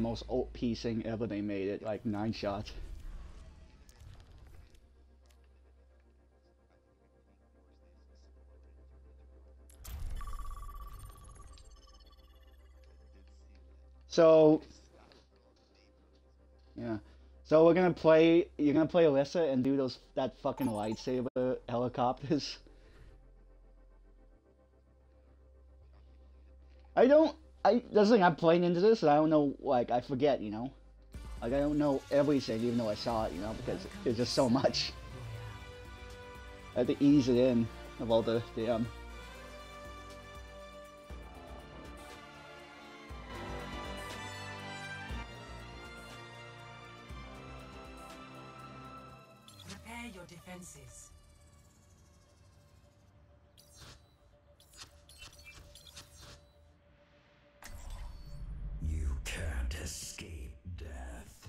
most OP thing ever they made it, like 9 shots. So, yeah. So we're gonna play, you're gonna play Alyssa and do that fucking lightsaber helicopters. I don't, that's the thing, I'm playing into this and I don't know, like, I forget, you know? Like, I don't know everything even though I saw it, you know, because there's just so much. I have to ease it in of all the damn. Prepare your defenses. You can't escape death.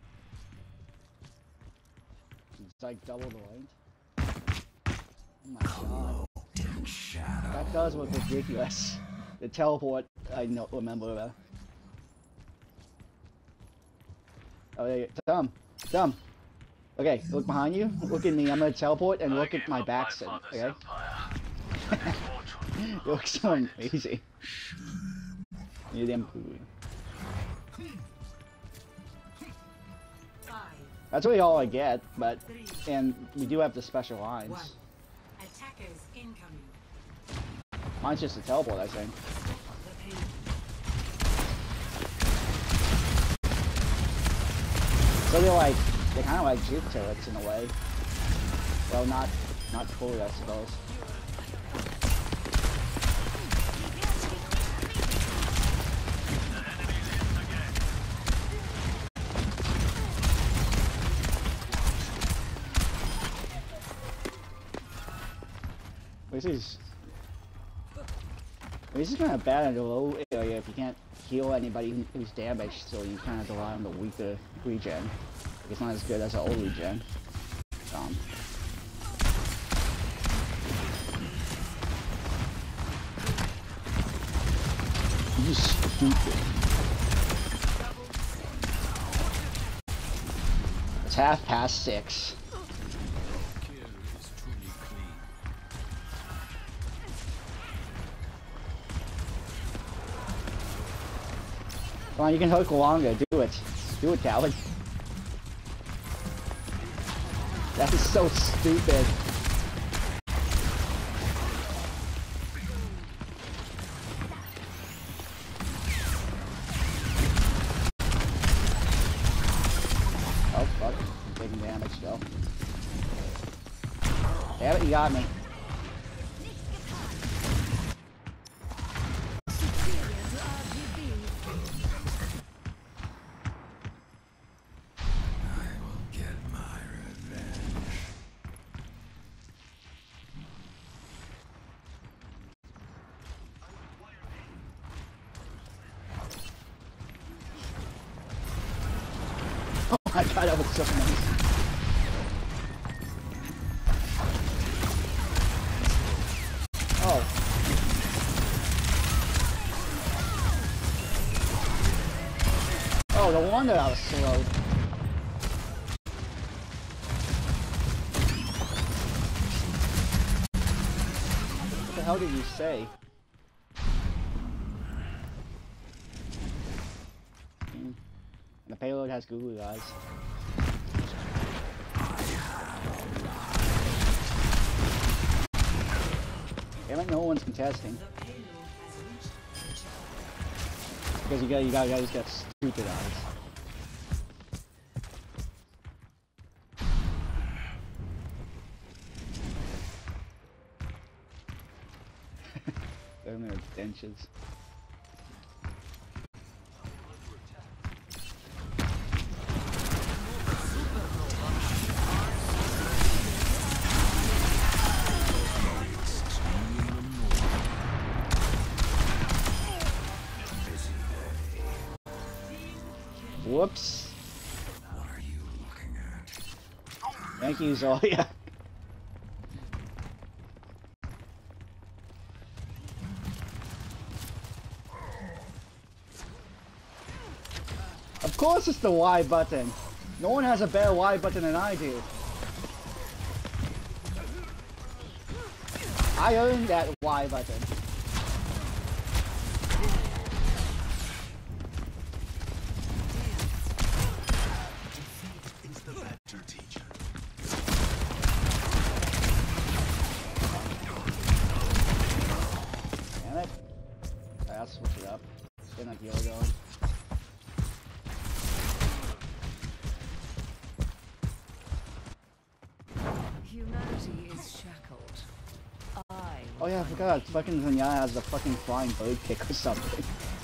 It's like double the length. Oh my god. That does look ridiculous. The teleport, I know, remember that. Oh, yeah, Tom. Okay, look behind you. Look at me. I'm gonna teleport and look at my backside. Okay. It looks so amazing. You damn poo. That's really all I get, but and we do have the special lines. Attackers incoming. Mine's just a teleport, I think. So they're kind of like juke turrets in a way. Well, not fully, I suppose. This is kind of bad in the low area if you can't heal anybody who's damaged, so you kind of rely on the weaker regen. It's not as good as the old regen. You stupid. It's 6:30. Come on, you can hook longer. Do it. Do it, coward. That is so stupid. Oh, fuck. I'm taking damage, though. Damn it, you got me. I thought that was so nice. Oh. Oh, no wonder I was slowed. What the hell did you say? And the payload has googly eyes. Damn it, no one's contesting. Because you guys got stupid eyes. They're in their dentures. Whoops. What are you looking at? Thank you, Zoya. Of course it's the Y button. No one has a better Y button than I do. I earned that Y button. It's the better teacher. Damn it. Alright, I'll switch it up. Get my heal going. Humanity is shackled. Oh yeah, I forgot. Fucking Zenyatta has the fucking flying bird kick or something.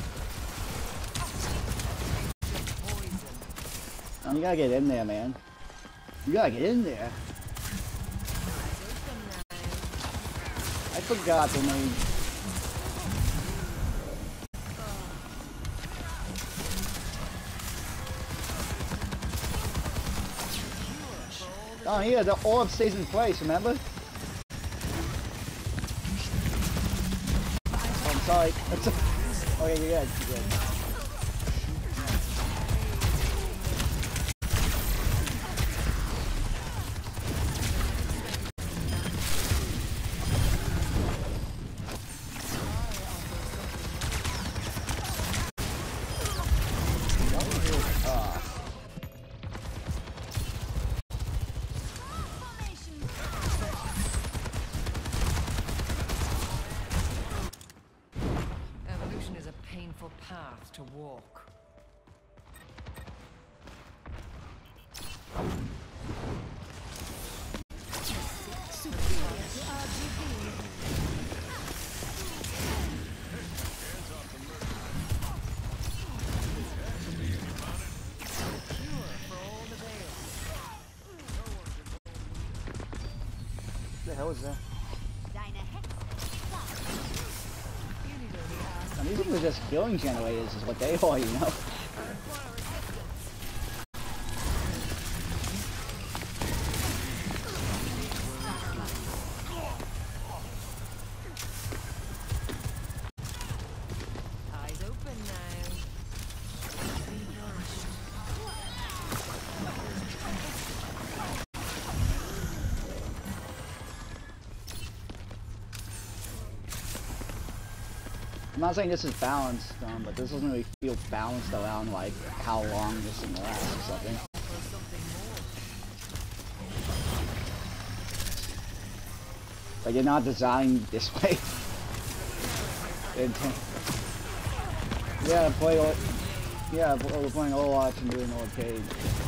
You gotta get in there, man. You gotta get in there. I forgot the name. Oh yeah, the orb stays in place, remember? Oh, I'm sorry. Okay, you're good. You're good. Evolution is a painful path to walk. What the hell is that? And these are just healing generators is what they are, you know? Eyes open now. I'm not saying this is balanced, but this doesn't really feel balanced around like how long this is gonna last or something. Like you're not designed this way. Yeah, we're playing Overwatch and doing arcade.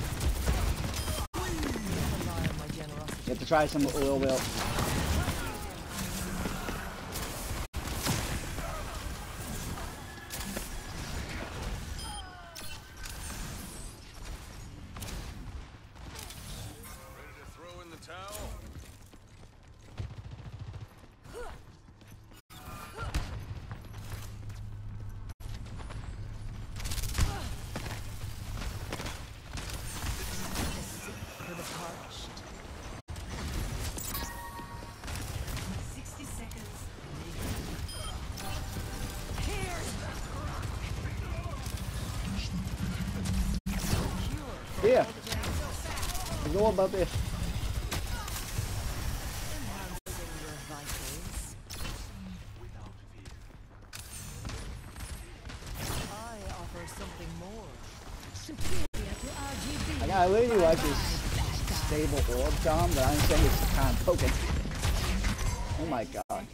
You have to try some a little bit. Yeah. Go about this. I really like this stable orb, Tom, but I'm saying it's kind of broken. Oh my god.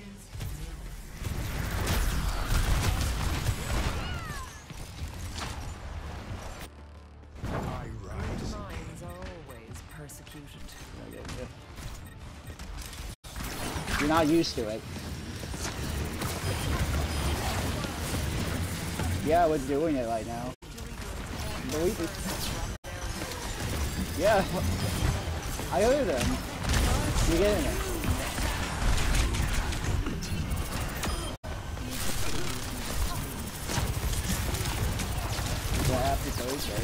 You're not used to it. Yeah, we're doing it right now. Believe it. Yeah, I heard them. You're getting it. Yeah, happy Thursday.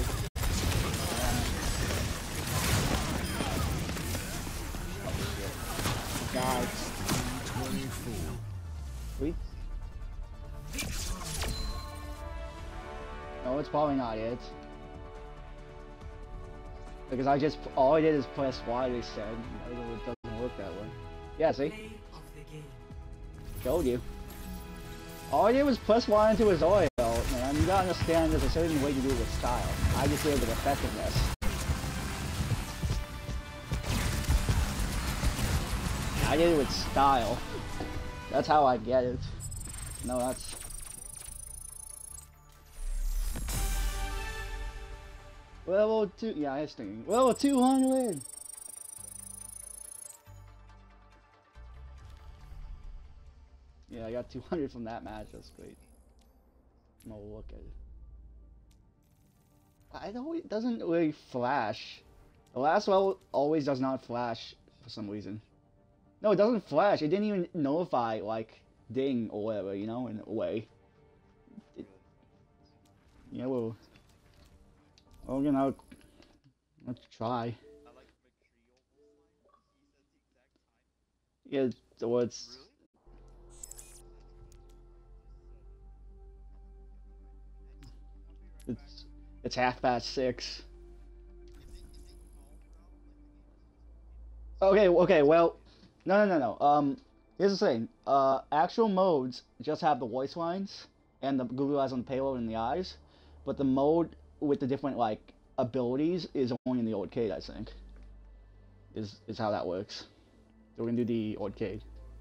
God. Sweet. No, it's probably not it. Because I just all I did is press Y. They said it doesn't work that way. Yeah, see, Play of the game. showed you. All I did was press Y into his oil, man. You gotta understand there's a certain way to do it with style. I just did it with effectiveness. I did it with style. That's how I get it. No, that's... Level 2... Yeah, I was thinking. Level 200! Yeah, I got 200 from that match. That's great. I'm gonna look at it. I know it doesn't really flash. The last level always does not flash for some reason. No, it doesn't flash. It didn't even notify, like, ding or whatever, you know, in a way. Yeah, well, you know, let's try. Yeah, so it's 6:30. Okay, well, no. Here's the thing. Actual modes just have the voice lines and the Google Eyes on the payload and the eyes, but the mode with the different, like, abilities is only in the arcade, I think. Is how that works. So we're gonna do the arcade.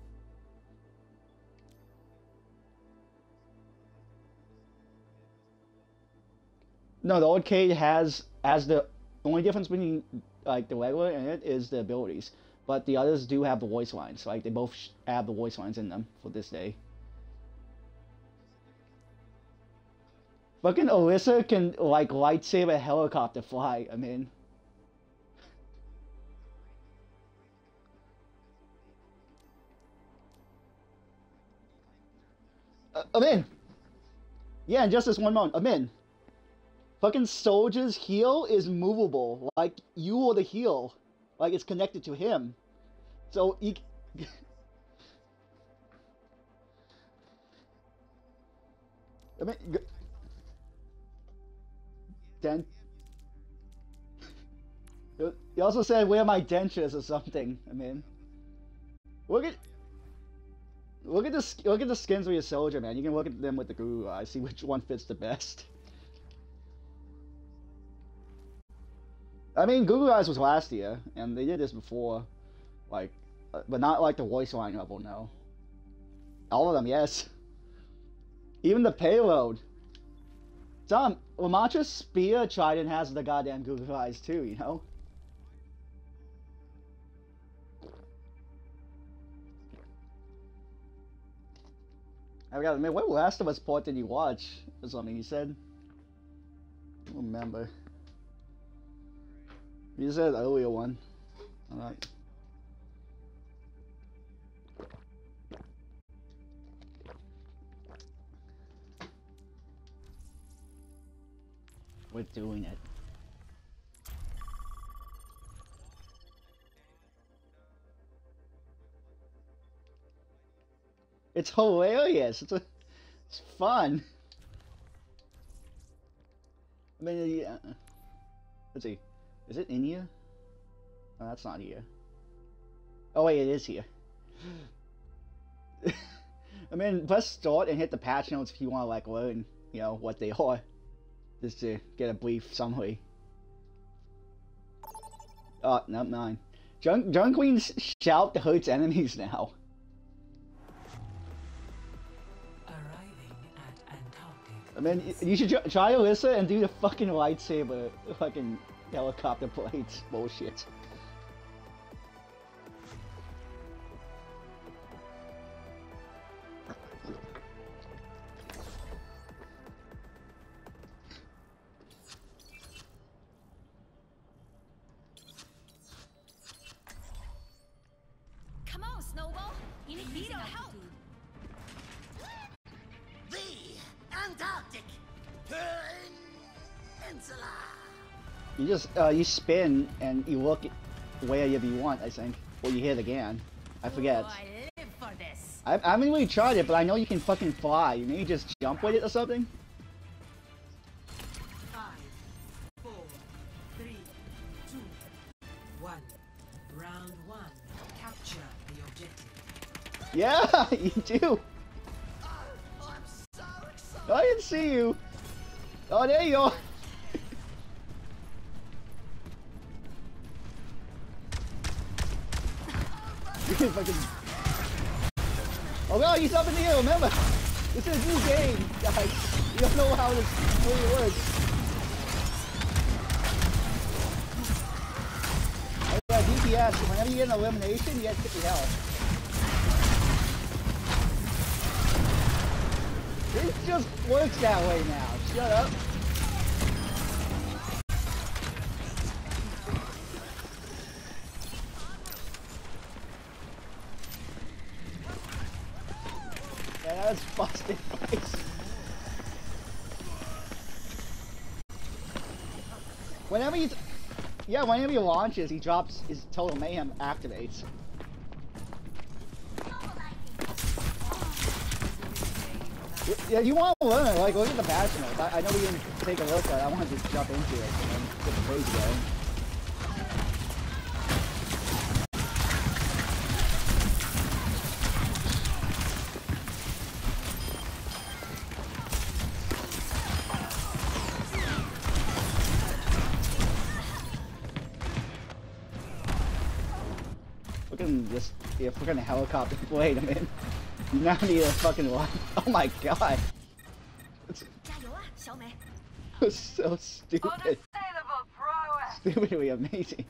No, the arcade has the only difference between, like, the regular and it is the abilities. But the others do have the voice lines. Like, they both have the voice lines in them for this day. Fucking Alyssa can, like, lightsaber helicopter fly, I mean. I'm in! Yeah, in just this one moment, I'm in. Fucking Soldier's heel is movable. Like, you or the heel. Like, it's connected to him. So, he... I mean... He also said, where are my dentures or something. I mean... Look at the skins of your soldier, man. You can look at them with the Guru Eye, see which one fits the best. I mean, Google Eyes was last year, and they did this before, like, but not like the voice line level, no. All of them, yes. Even the payload. Tom, Lamatra's Spear Trident has the goddamn Google Eyes too, you know? I gotta admit, what Last of Us port did you watch? Or something you said? I don't remember. You said the earlier one. Alright. We're doing it. It's hilarious. It's fun. I mean, yeah. Let's see. Is it in here? Oh, that's not here. Oh wait, it is here. I mean, press start and hit the patch notes if you want to, like, learn, you know, what they are. Just to get a brief summary. Oh, no, 9. Junk Queen's shout hurts enemies now. Arriving at Antarctic. I mean, you should try Alyssa and do the fucking lightsaber, fucking helicopter blades bullshit. Come on, Snowball. You need our help. The Antarctic Peninsula. You just, you spin and you look wherever you want, I think. Or you hit again. I forget. Oh, I live for this. I haven't really tried it, but I know you can fucking fly. You maybe just jump with it or something? 5, 4, 3, 2, Yeah, you do. I'm so excited. I didn't see you. Oh, there you are. Fucking... Oh no, he's up in the air, remember? This is a new game, guys. You don't know how this really works. Oh yeah, DPS, whenever you get an elimination, you get 50 health. It just works that way now. Shut up. Yeah, that was busted face. Whenever he, whenever he launches, he drops his total mayhem activates. Yeah, you want to learn, like, look at the patch notes. I know we didn't take a look at it. I wanted to jump into it and get the crazy going. Look at him just, yeah, freaking helicopter blade him in. You now need a fucking life. Oh my god. It's 加油啊，小美！ so stupid. Stupidly amazing.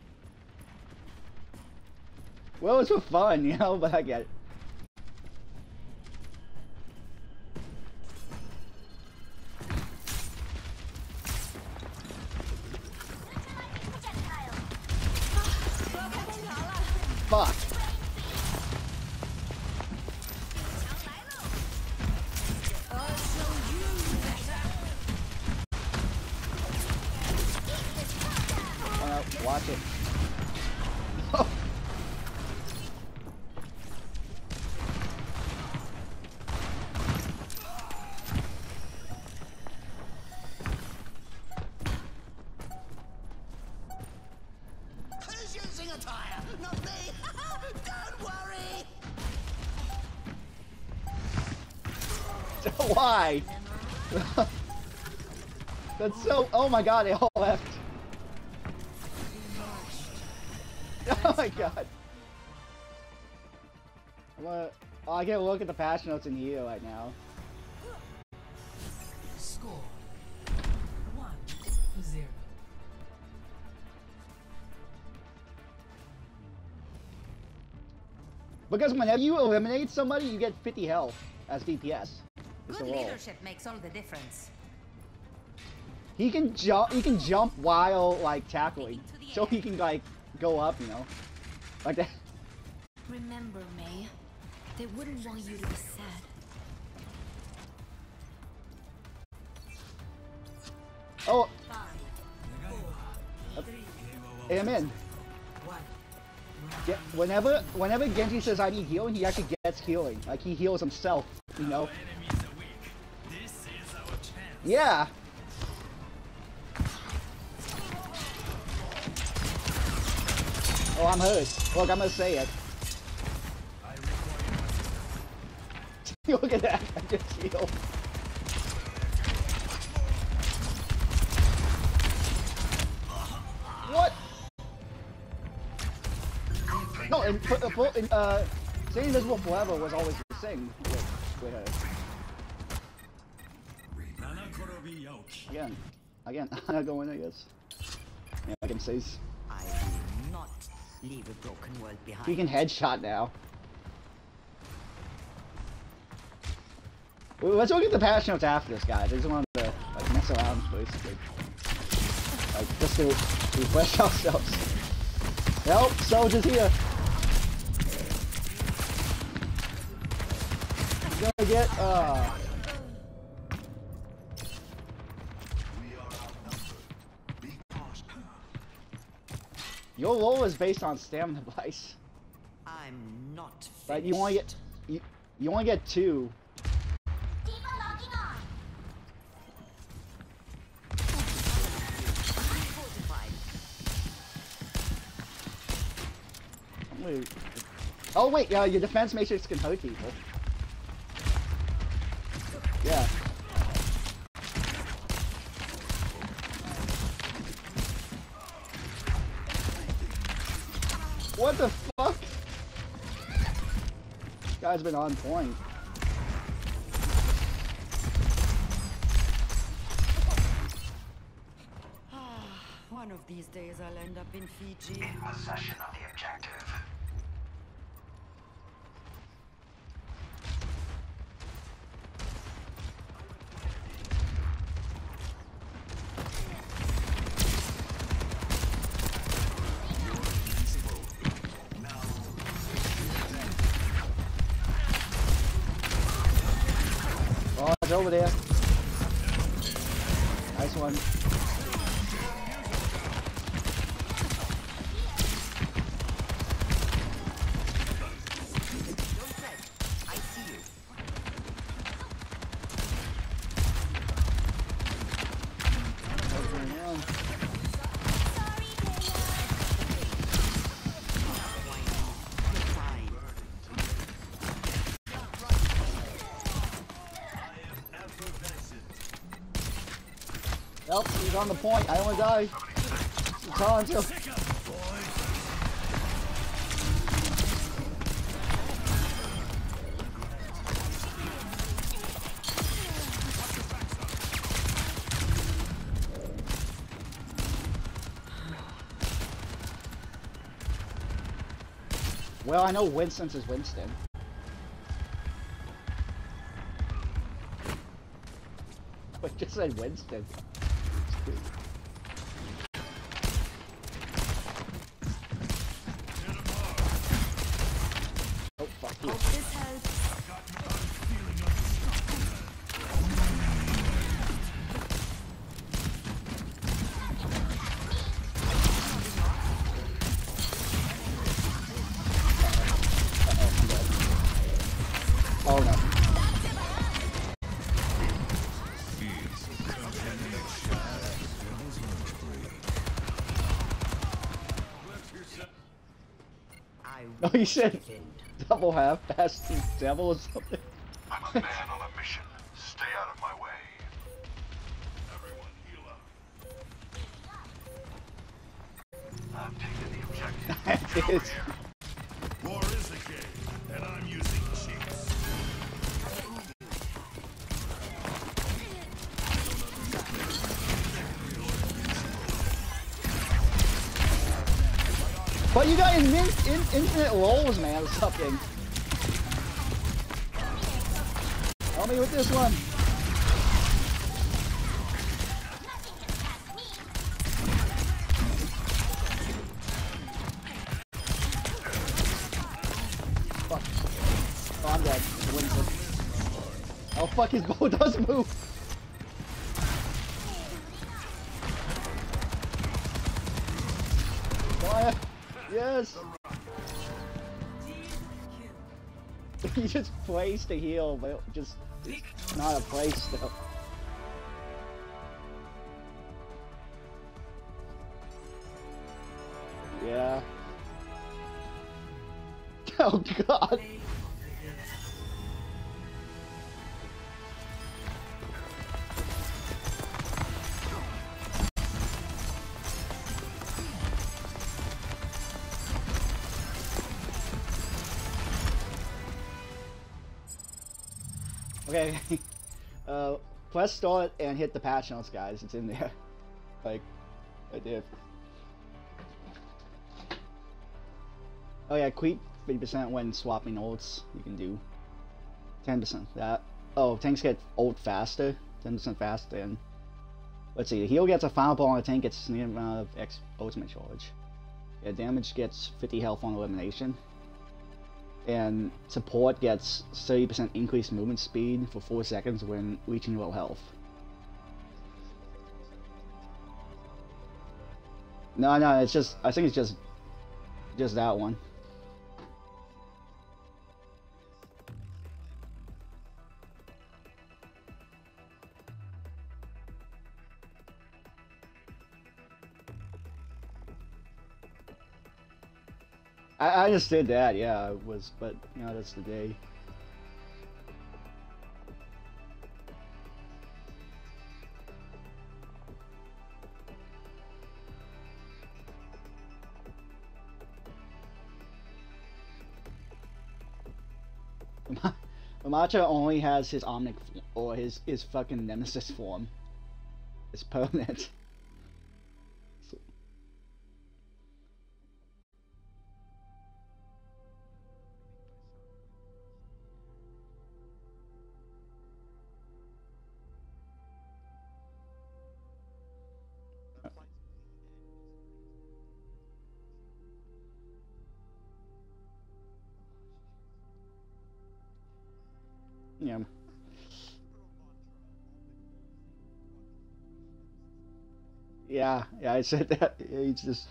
Well, it's for fun, you know, but I get it. Fuck. Watch it. Oh. Who's using a tire? Not me. Don't worry. Why? That's so. Oh my god, they all left. Oh my god. I get a look at the patch notes in here right now. Score 1-0. Because whenever you eliminate somebody, you get 50 health as DPS. It's a Good roll. leadership makes all the difference. He can jump while like tackling. So he can like go up, you know. Like that. Remember, May, they wouldn't want you to be sad. Oh, I'm in. Yeah, whenever Genji says I need healing, he actually gets healing. Like he heals himself, you know. Yeah. Oh, I'm hurt. Look, I'm gonna say it. Look at that, I just healed. What? No, staying invisible forever was always the thing with her. Again, I'm not going, I guess. Yeah, I can say. I will not leave a broken world behind. He can headshot now. Well, let's look at the patch notes after this, guys. I just wanted to like mess around, basically. Like just to refresh ourselves. Help, soldiers here. He's gonna get Your roll is based on stamina device. I'm not finished. But you only get you only get 2. Oh wait, yeah, your defense matrix can hurt people. Yeah. What the fuck? This guy's been on point. One of these days I'll end up in Fiji. In possession of the objective. Oh, it's over there. Nice one. Nope, he's on the point. I don't want to die. I'm telling you. Well, I know Winston's is Winston. Wait, just said Winston. Oh, fuck you. Hope this helps. Oh no. Oh, you said double half-assed devil or something? I'm a man on a mission. Stay out of my way. Everyone heal up. I've taken the objective. It is. War is a game, and I'm using cheats. But you got infinite rolls, man, or something. Help me with this one. Fuck. Oh, I'm dead. Winston. Oh fuck, his bow does move. Fire. Yes! He just placed a heal, but just it's not a place still. Yeah. Oh god! Okay, press start and hit the patch notes, guys. It's in there. Like, I did. Oh yeah, creep 50% when swapping ults. You can do 10% that. Oh, tanks get ult faster, 10% faster, and let's see. The heal gets a fireball on a tank, gets near amount of X ultimate charge. Yeah, damage gets 50 health on elimination. And support gets 30% increased movement speed for 4 seconds when reaching low health. No, it's just, I think it's just that one. I understood that, yeah, it was, but you know, that's the day. Yamato only has his Omnic or his fucking Nemesis form. It's permanent. Yeah. Yeah, yeah, I said that. Yeah, he's just.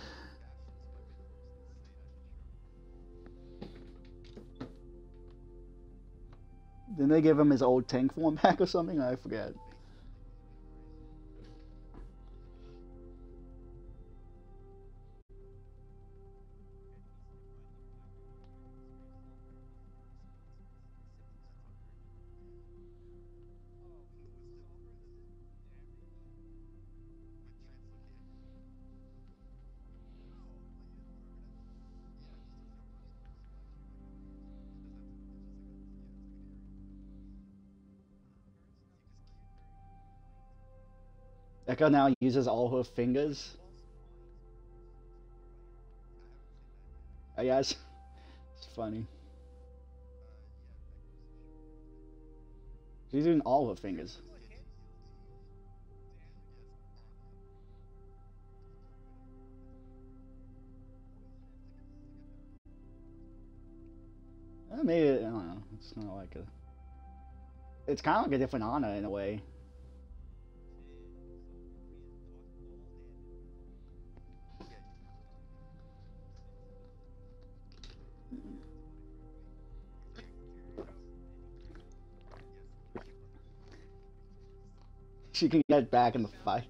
Didn't they give him his old tank form back or something? I forget. Echo now uses all her fingers. I guess. It's funny. She's using all her fingers. Maybe, I don't know. It's kind of like a. It's kind of like a different Ana in a way. She can get back in the fight.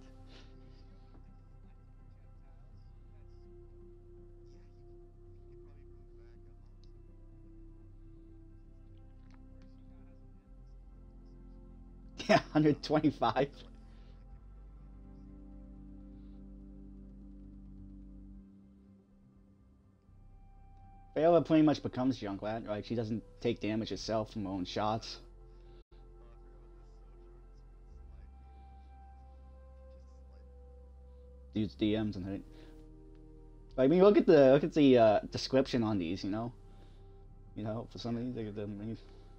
Yeah, 125. Vela pretty much becomes Junkrat, right? She doesn't take damage herself from her own shots. Use DMs and hit. I mean, look at the description on these. You know, for some of these, they the.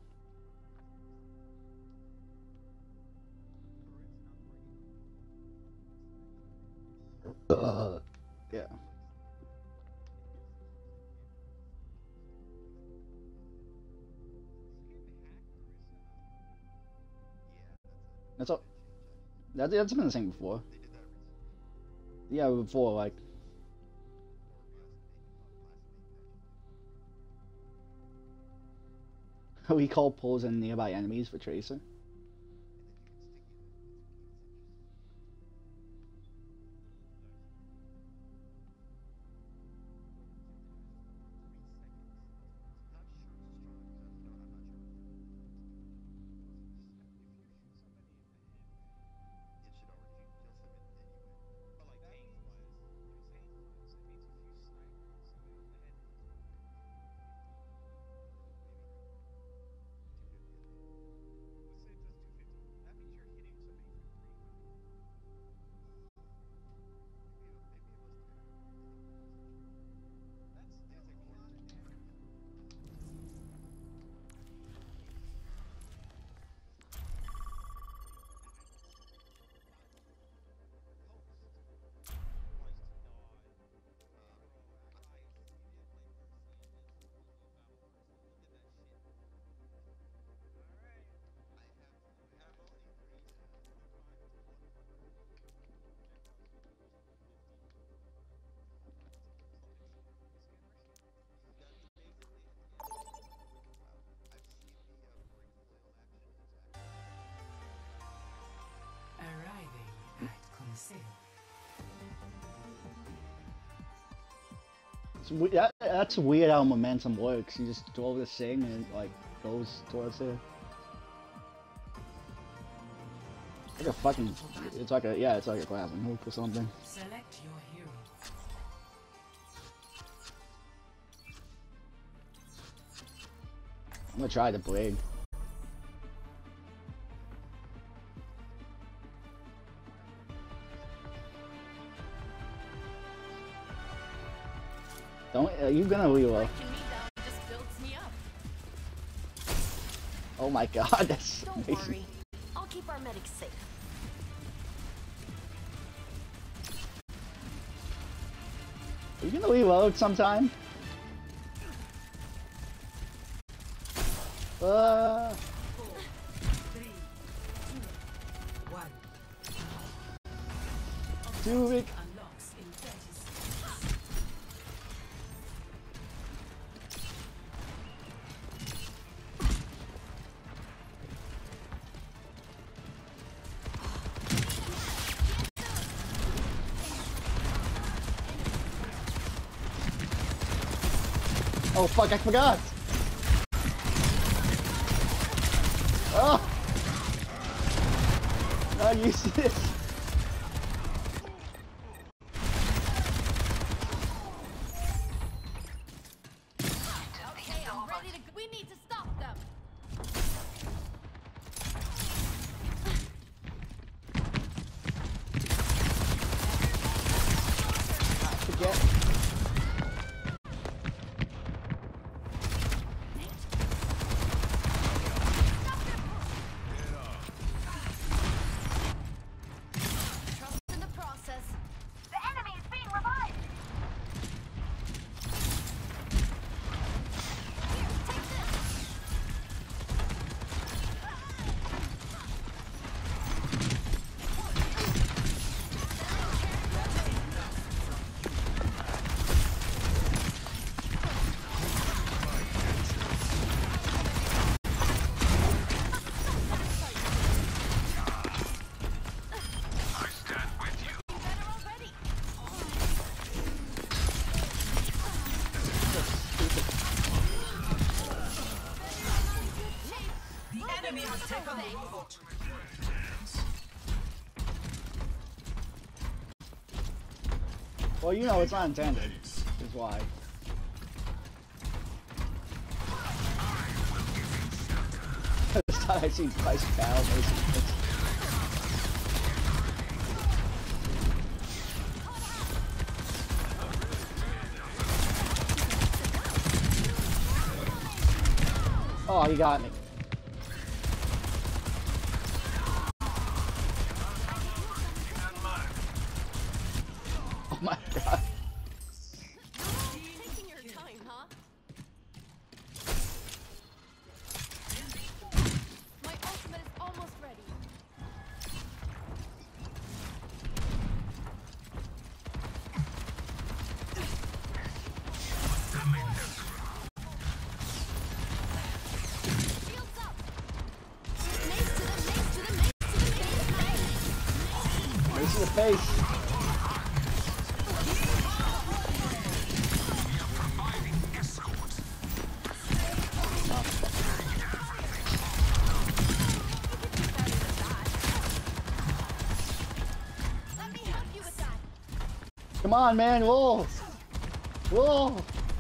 Yeah. That's all. That's been the same before. Yeah, before like. We call pulls in nearby enemies for Tracer. That's weird how momentum works. You just throw this thing and it like goes towards it. It's like a fucking. It's like a it's like a grappling hook or something. Select your hero. I'm gonna try the blade. Don't. Are you gonna reload? Just builds me up. Oh my god, that's Don't amazing. worry. I'll keep our medics safe. Are you gonna reload sometime? Four, 3, 2, 1. Do it. Unlocks in 30 seconds. Oh fuck, I forgot! Oh! I used this! Okay, I'm ready to go. We need to stop them. Forget. Trust in the process. The enemy is being revived. Here, take this. I stand with you. Better already. The enemy has taken the Well, you know it's not intended. Is why. This time I see Price Cal basically. Oh, he got me. Oh my god. Taking your time, huh? My ultimate is almost ready. Shields up. Mace to the mace to the mace to the mace. Race to the face. Let me help you with that. Come on, man, roll! Roll!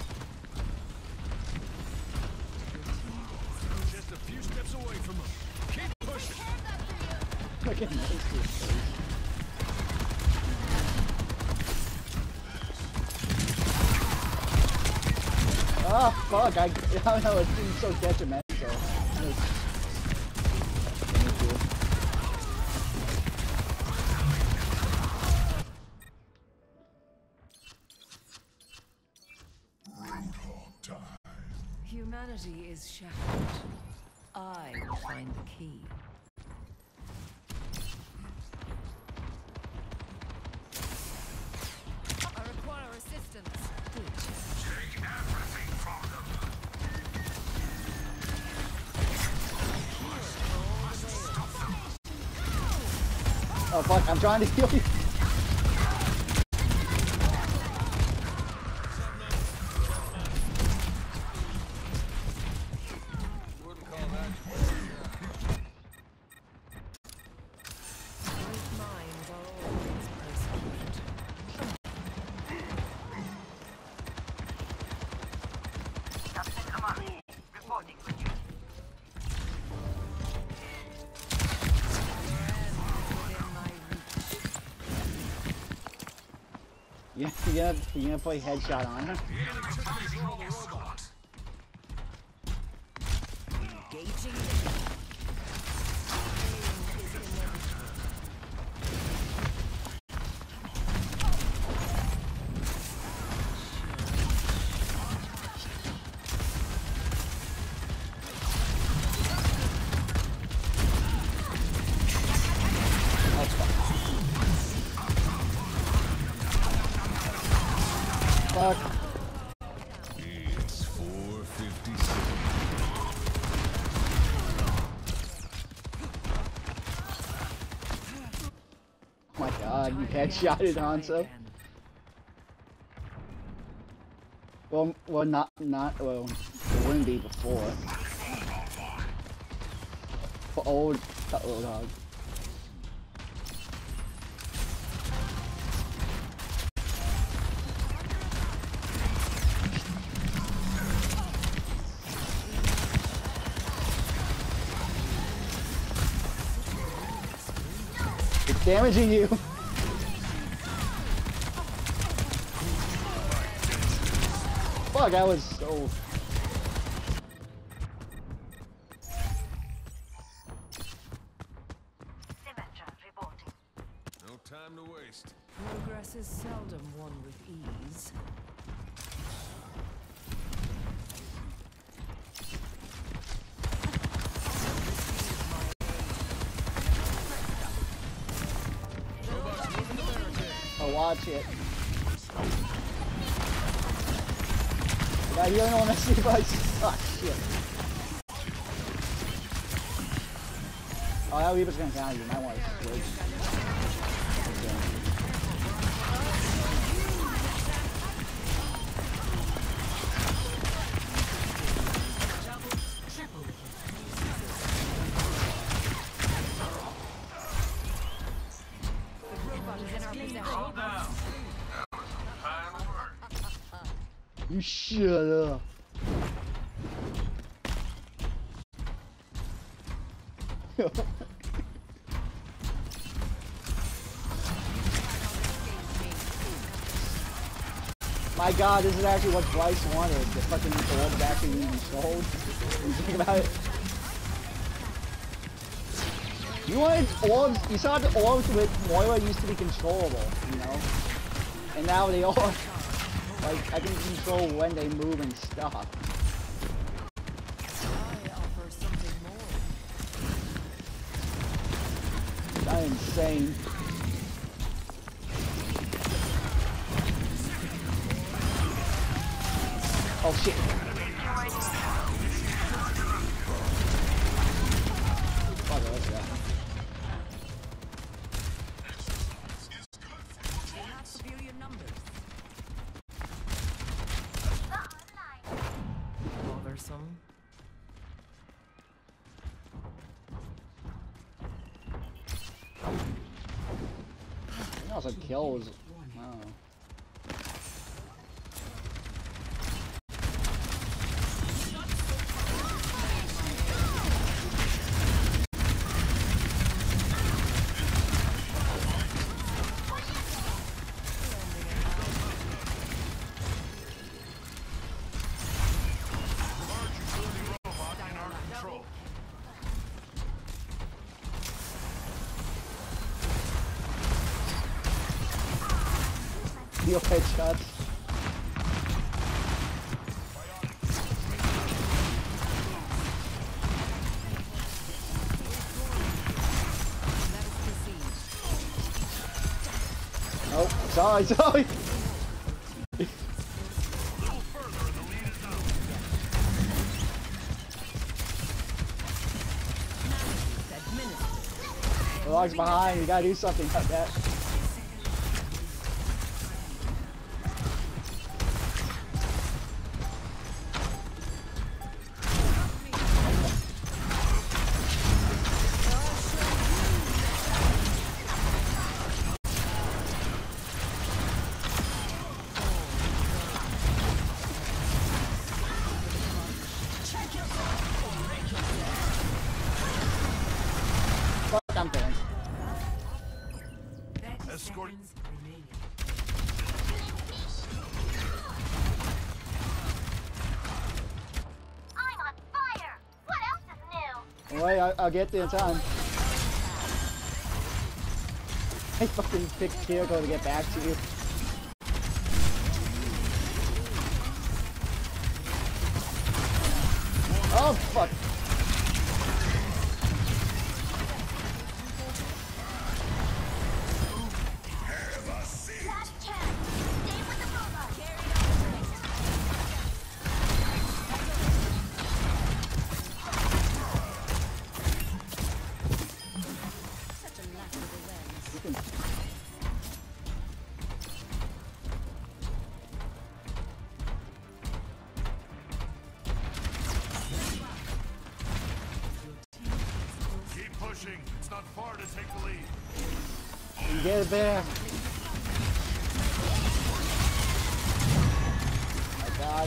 Just a few steps away from him. Keep pushing. Care of that for you. Fucking race to the face. Ah, fuck, I don't know, it seems so detrimental. Humanity is shackled. I will find the key. I require assistance. Take everything from them. Oh fuck, I'm trying to heal you. You gonna play headshot on her? Engaging. Fuck. It's 4:57. Oh my god, you headshotted Hanzo. Well, not, well, it wouldn't be before. For old dog. It's damaging you. Fuck, I was so... No time to waste. Progress is seldom won with ease. Oh, watch it. Yeah, you don't want to see my... Oh, shit. Oh, that Reaper's gonna counter you. Might want to switch. You shut up. My god, this is actually what Bryce wanted. The fucking orb actually being controlled. You think about it. You wanted orbs, you saw the orbs with Moira used to be controllable, you know? And now they all, like, I can control when they move and stop. I offer something more. That's insane. Oh shit. Fuck it, what's that? They have superior numbers. Bothersome. It also kills. Oh. Deal headshots. Oh, sorry, sorry. The log's behind, you gotta do something about that. Fuck, I'm dead. Alright, I'll get there in time. I fucking picked Kiriko to get back to you. Oh fuck! Keep pushing. It's not far to take the lead. You get it back. Oh my god.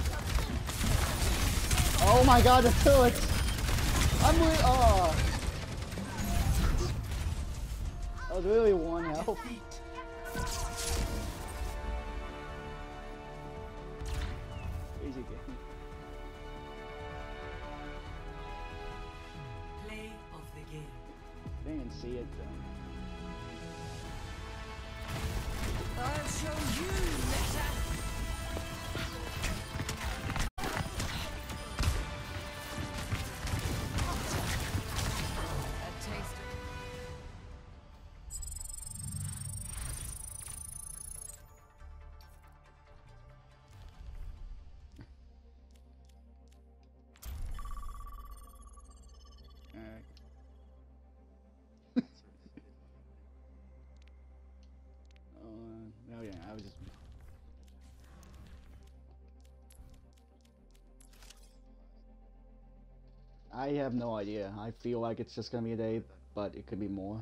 Oh my god, the turrets! I'm really. Oh. I was really one health. Easy game. Play of the game. I didn't see it though. I'll show you later. A taste. Alright. Oh yeah, I was just. I have no idea. I feel like it's just gonna be a day, but it could be more.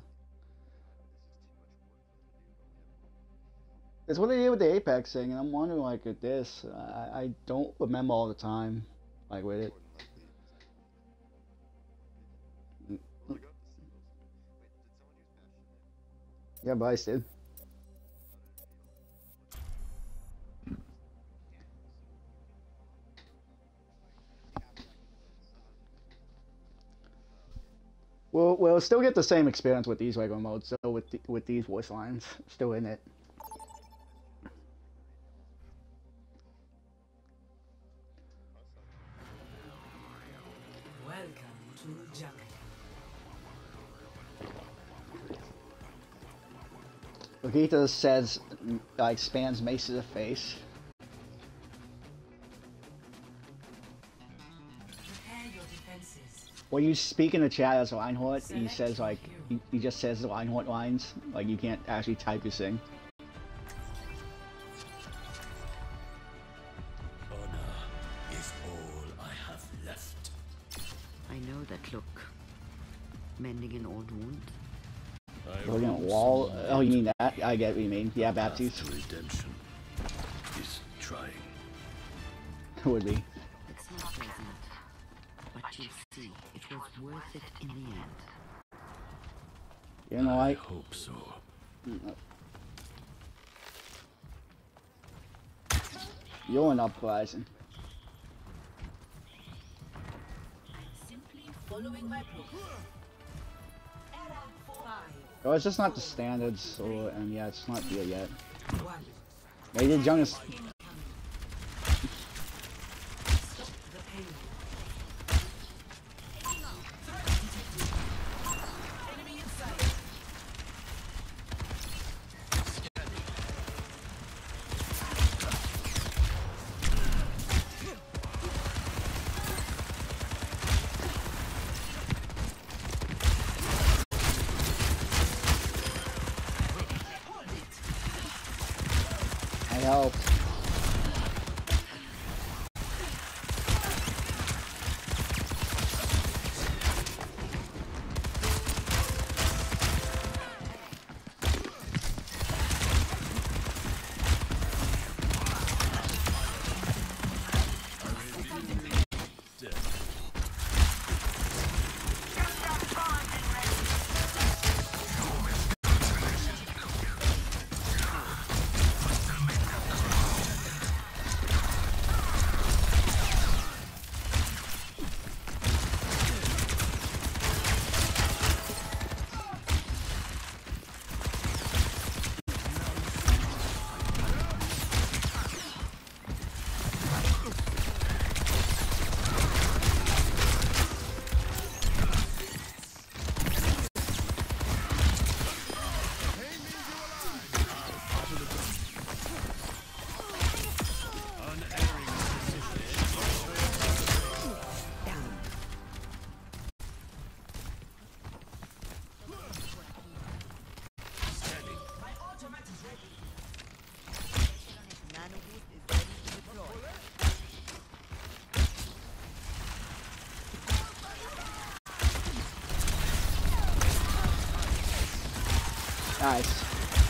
It's what they did with the Apex thing, and I'm wondering, like, with this, I don't remember all the time, like, with it. Yeah, Bryce did. We'll still get the same experience with these regular modes, so with these voice lines still in it. Welcome to jungle. Vegeta says, like, spams Mace to the face. Prepare your defenses. When you speak in the chat as Reinhardt, he says, like, he just says the Reinhardt lines. Like, you can't actually type his thing. Honor is all I have left. I know that look. Mending an old wound. Looking at wall. Oh, you mean that? I get what you mean. Yeah, Baptiste. Redemption is trying. Would be. It's not pleasant. But you'll see, it was worth it in the end. You know, I hope so. You're an uprising. Simply following my plan. Oh, it's just not the standards, and yeah, it's not here yet. 1. They did Jonas. Stop the pain. Enemy in sight. I helped. Nice.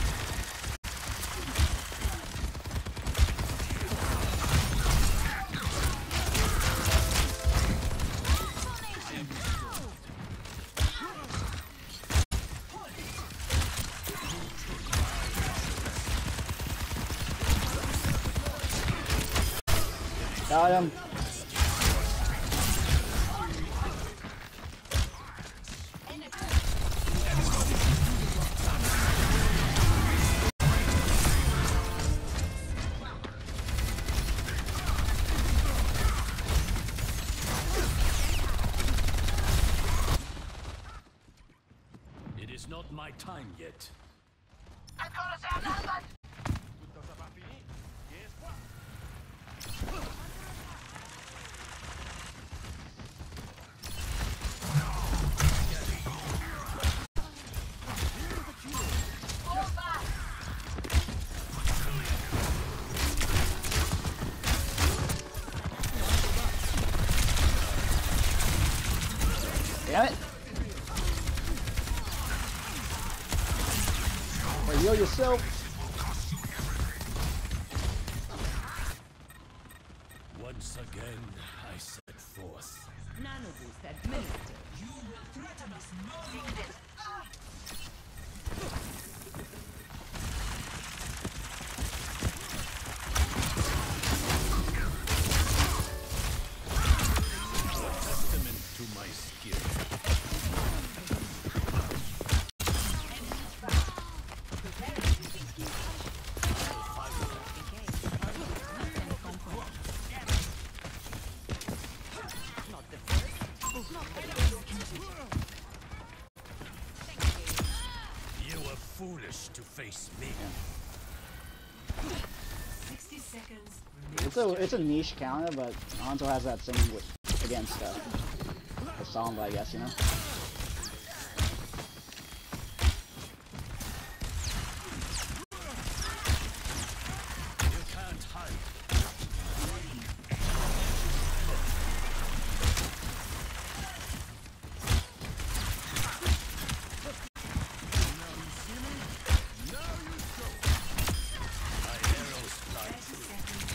Got him. It is not my time yet. Damn it. Reveal yourself. Once again, I set forth. Nano boost administered. Testament to my skill. You were foolish to face me. 60 seconds. It's a niche counter, but Hanzo has that thing with against the Sombra, I guess, you know. You can't hide. My arrows fly true.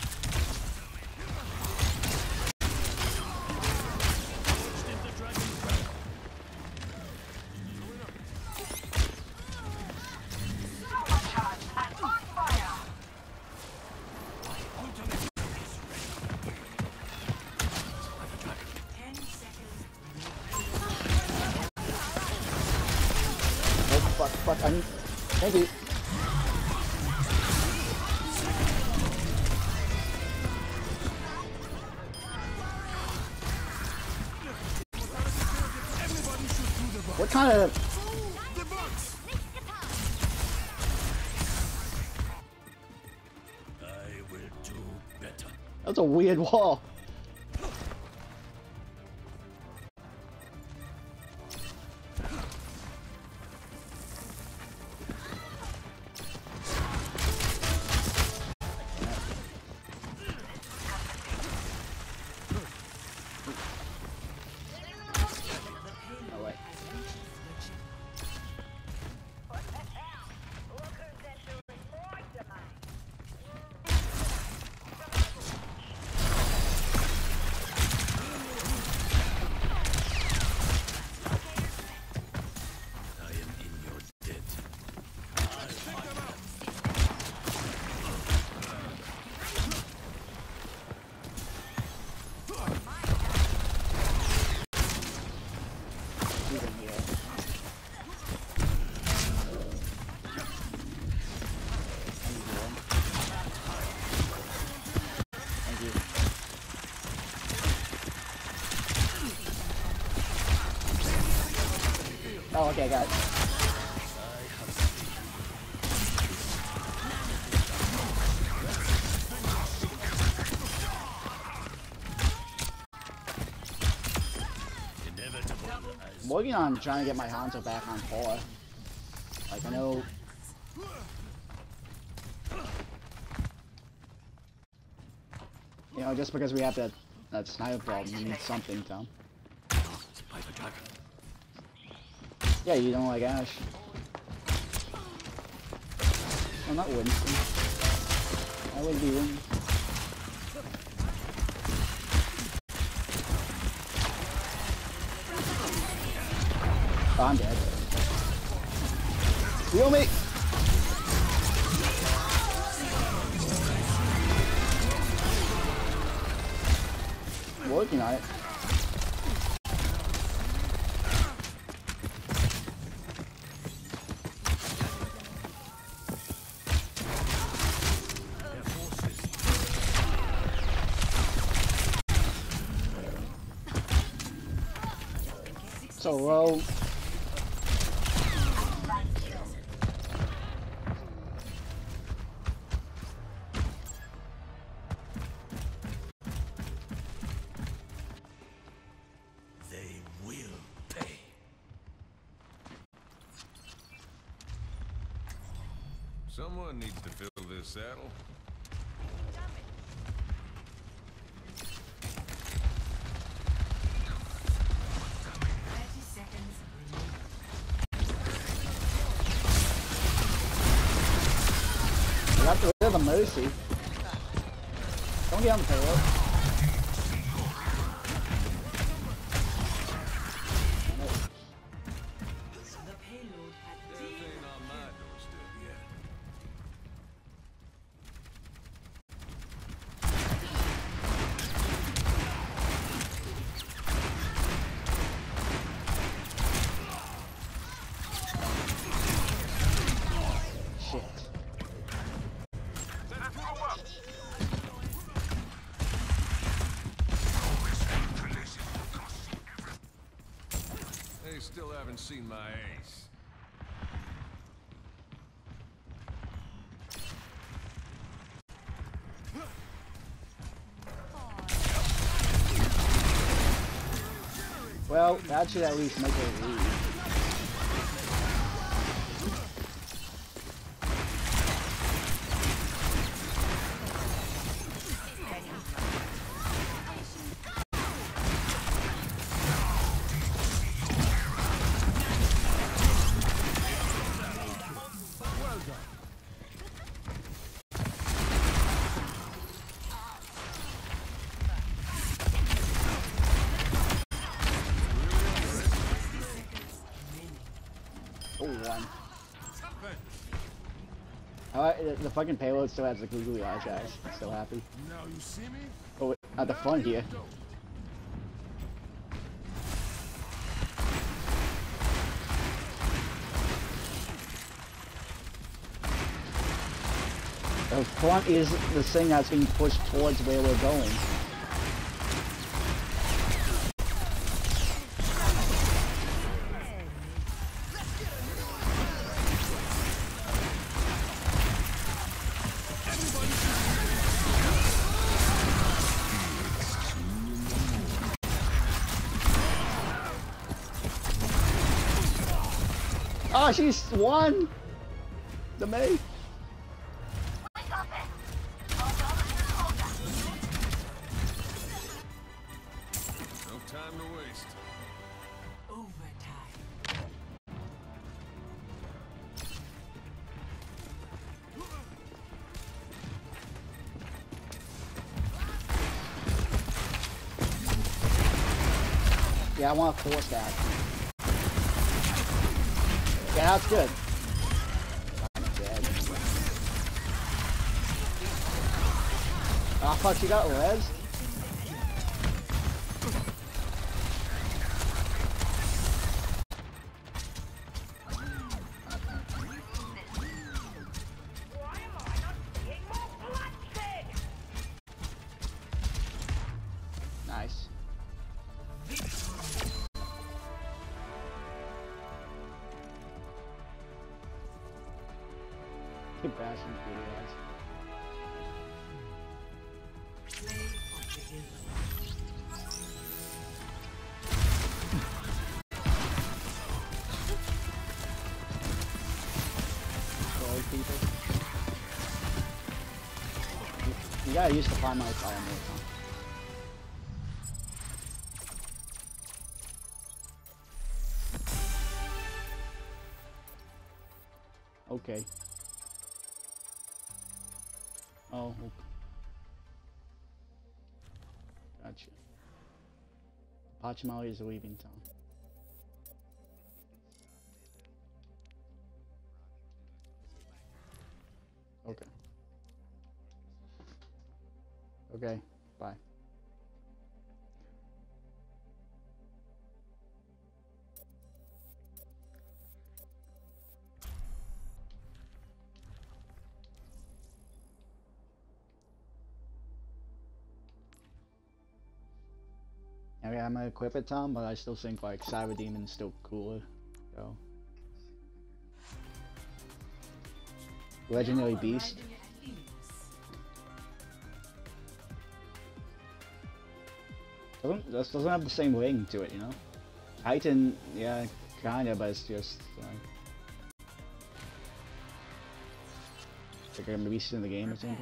Forged in the dragon's breath. Oh fuck, I need. Thank you. What kind of? I will do better. That's a weird wall. Oh, wait. I am in your debt. He's in here. Thank you. Oh, okay, got it. Inevitable as I'm working on trying to get my Hanzo back on par. Like, I know. You know, just because we have that sniper problem means something, Tom. by the dragon. Yeah, you don't like Ash. Well, not Winston. I wouldn't be Winston. Oh, I'm dead. Heal me! Working on it. So low. They will pay. Someone needs to fill this saddle. I got rid of the Mercy. Don't get on the payload. The payload had Death ain't on my doorstep yet. Shit. They still haven't seen my ace. Well, that should at least make it lead. Oh, one. Alright, the fucking payload still has the googly eyes, guys. I'm still happy. Now you see me? Oh, at the front here. The front is the thing that's being pushed towards where we're going. Oh, she's won! The May. No time to waste. overtime. Yeah, I want to force that. Yeah, that's good. I'm dead. Oh fuck, she got res? Nice. Keep bashing the videos. Troll people. You gotta use the find my fire mode, huh? Okay. Oh. Gotcha. Pachimali is a weaving tongue. Okay. Okay, bye. Okay, I'm gonna equip it, Tom, but I still think like Cyber Demon's still cooler. So. Legendary Beast. Doesn't have the same ring to it, you know? Titan, yeah, kinda, but it's just like a beast in the game or something.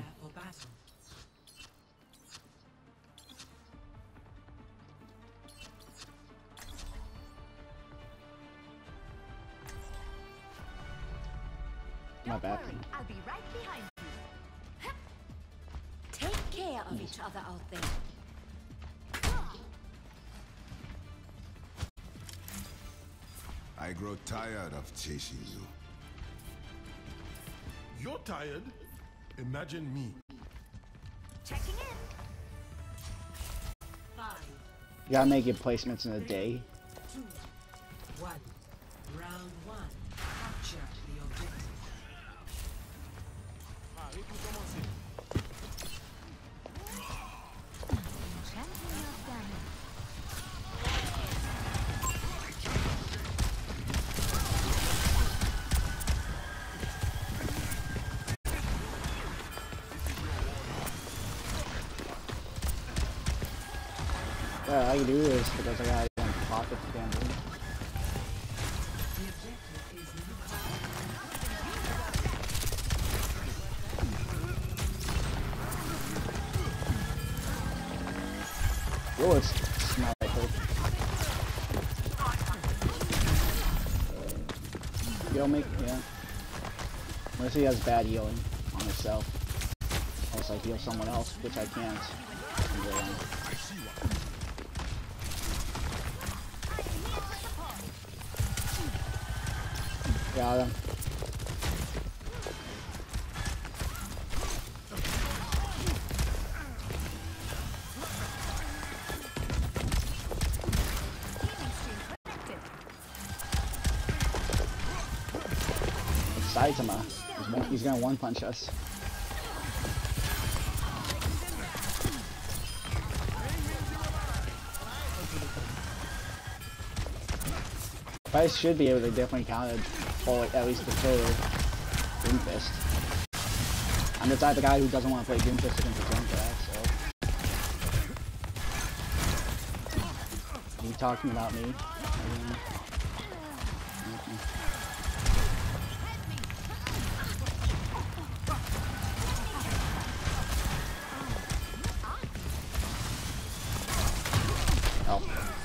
My bad. I'll be right behind you. Take care of each other out there. I grow tired of chasing you. You're tired? Imagine me. Checking in. 5, You gotta make your placements in a day. 2, 1. Round 1. Capture the objective. Champion of damage. Yeah, I can do this because I got pocket the damn thing. The objective is Oh, it's sniper. Heal me, yeah. Unless he has bad healing on himself. Unless I heal someone else, which I can't. Got him. Saitama. He's gonna one punch us. I should be able to definitely counter, or at least deter Doomfist. I'm the type of guy who doesn't want to play Doomfist against the Junkrat, so. You talking about me? Oh.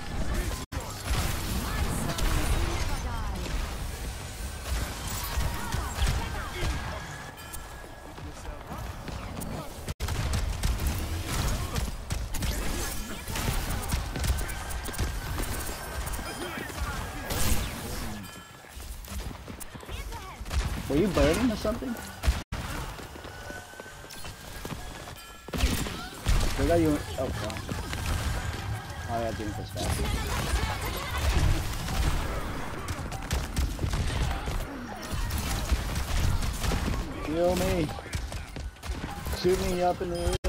Were you burning or something? Was that you? Oh, God. Oh, yeah, doing this fast. Kill me! Shoot me up in the air!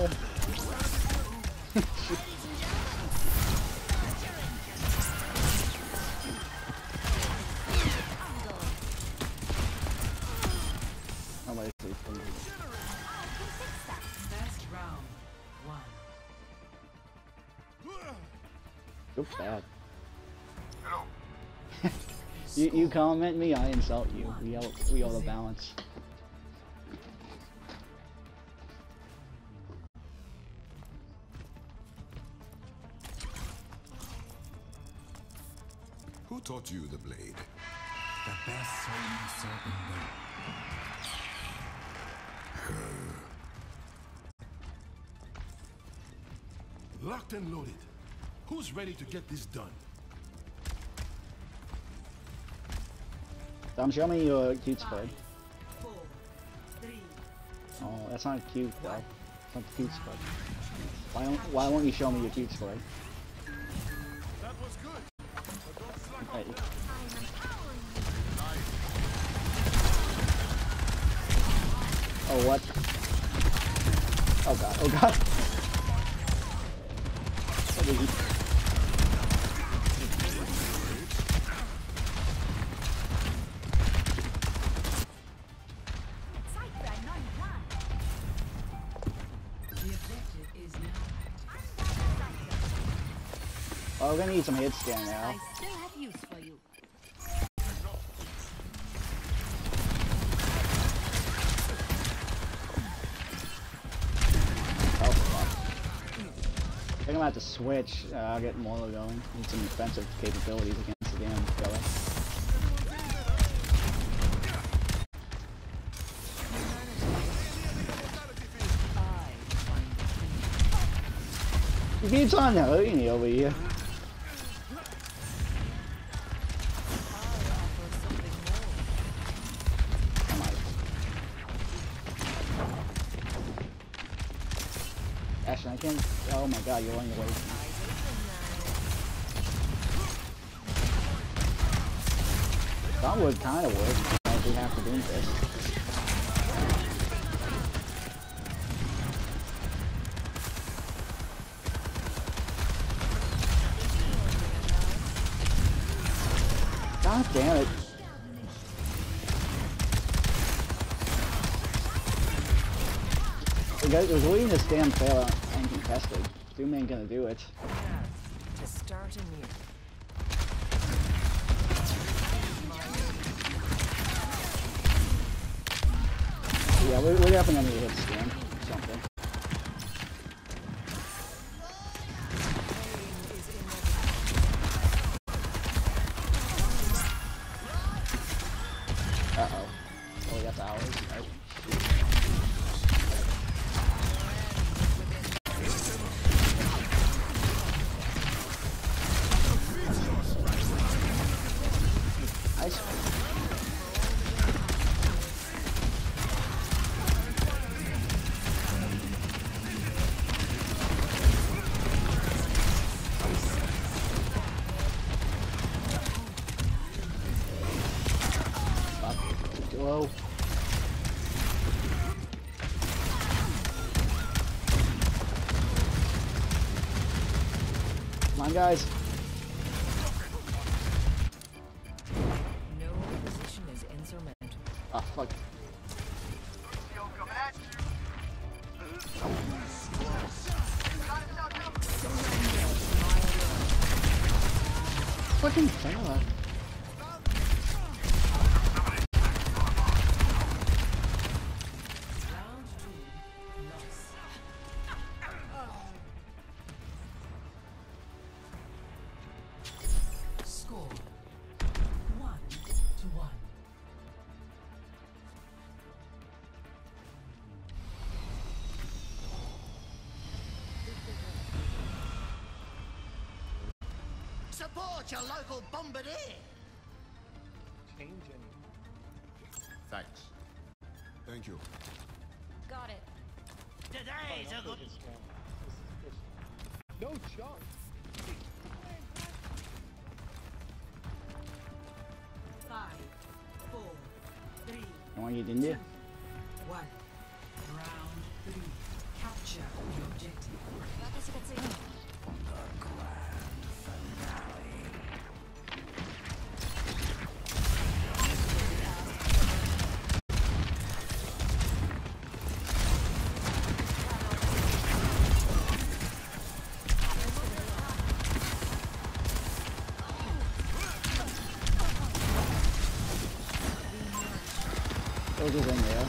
Nobody's sleeping. first round 1. Oops, bad. Hello. You comment me, I insult you. We all the balance. Who taught you the blade? The best soul in the world. Locked and loaded. Who's ready to get this done? Dom, show me your cute spread. 4, 3, Oh, that's not cute though. It's not the cute spread. Why won't you show me your cute spread? That was good. But don't slack Hey. Oh what? Oh god, oh god. What did he... the objective is now. Oh, we're gonna need some hit scan now. I still have use for you. Oh fuck. I think I'm gonna have to switch. I'll get Molo going. Need some defensive capabilities against the damn fella. He keeps on hurting me over here. Come on. Ashton, I can't. Oh my god, you're running away. That would kind of work. If we have to do this. God damn it. We're leaving this damn fail uncontested. Doom ain't gonna do it. To start anew. Yeah, we're definitely gonna need a hit scan or something. Uh-oh. Oh, that's ours. Right? Nice. Fuck. Too low. Come on, guys. No position is insurmountable. Ah, fuck. Fucking fella. Round 2, loss. Score 1-1. Support your local bombardier. Thanks. Thank you. Got it. Today's a good. No shot. 5, 4, 3, You want to get in there? 1. Round 3. Capture the objective. 私がついてる。 Those is in there.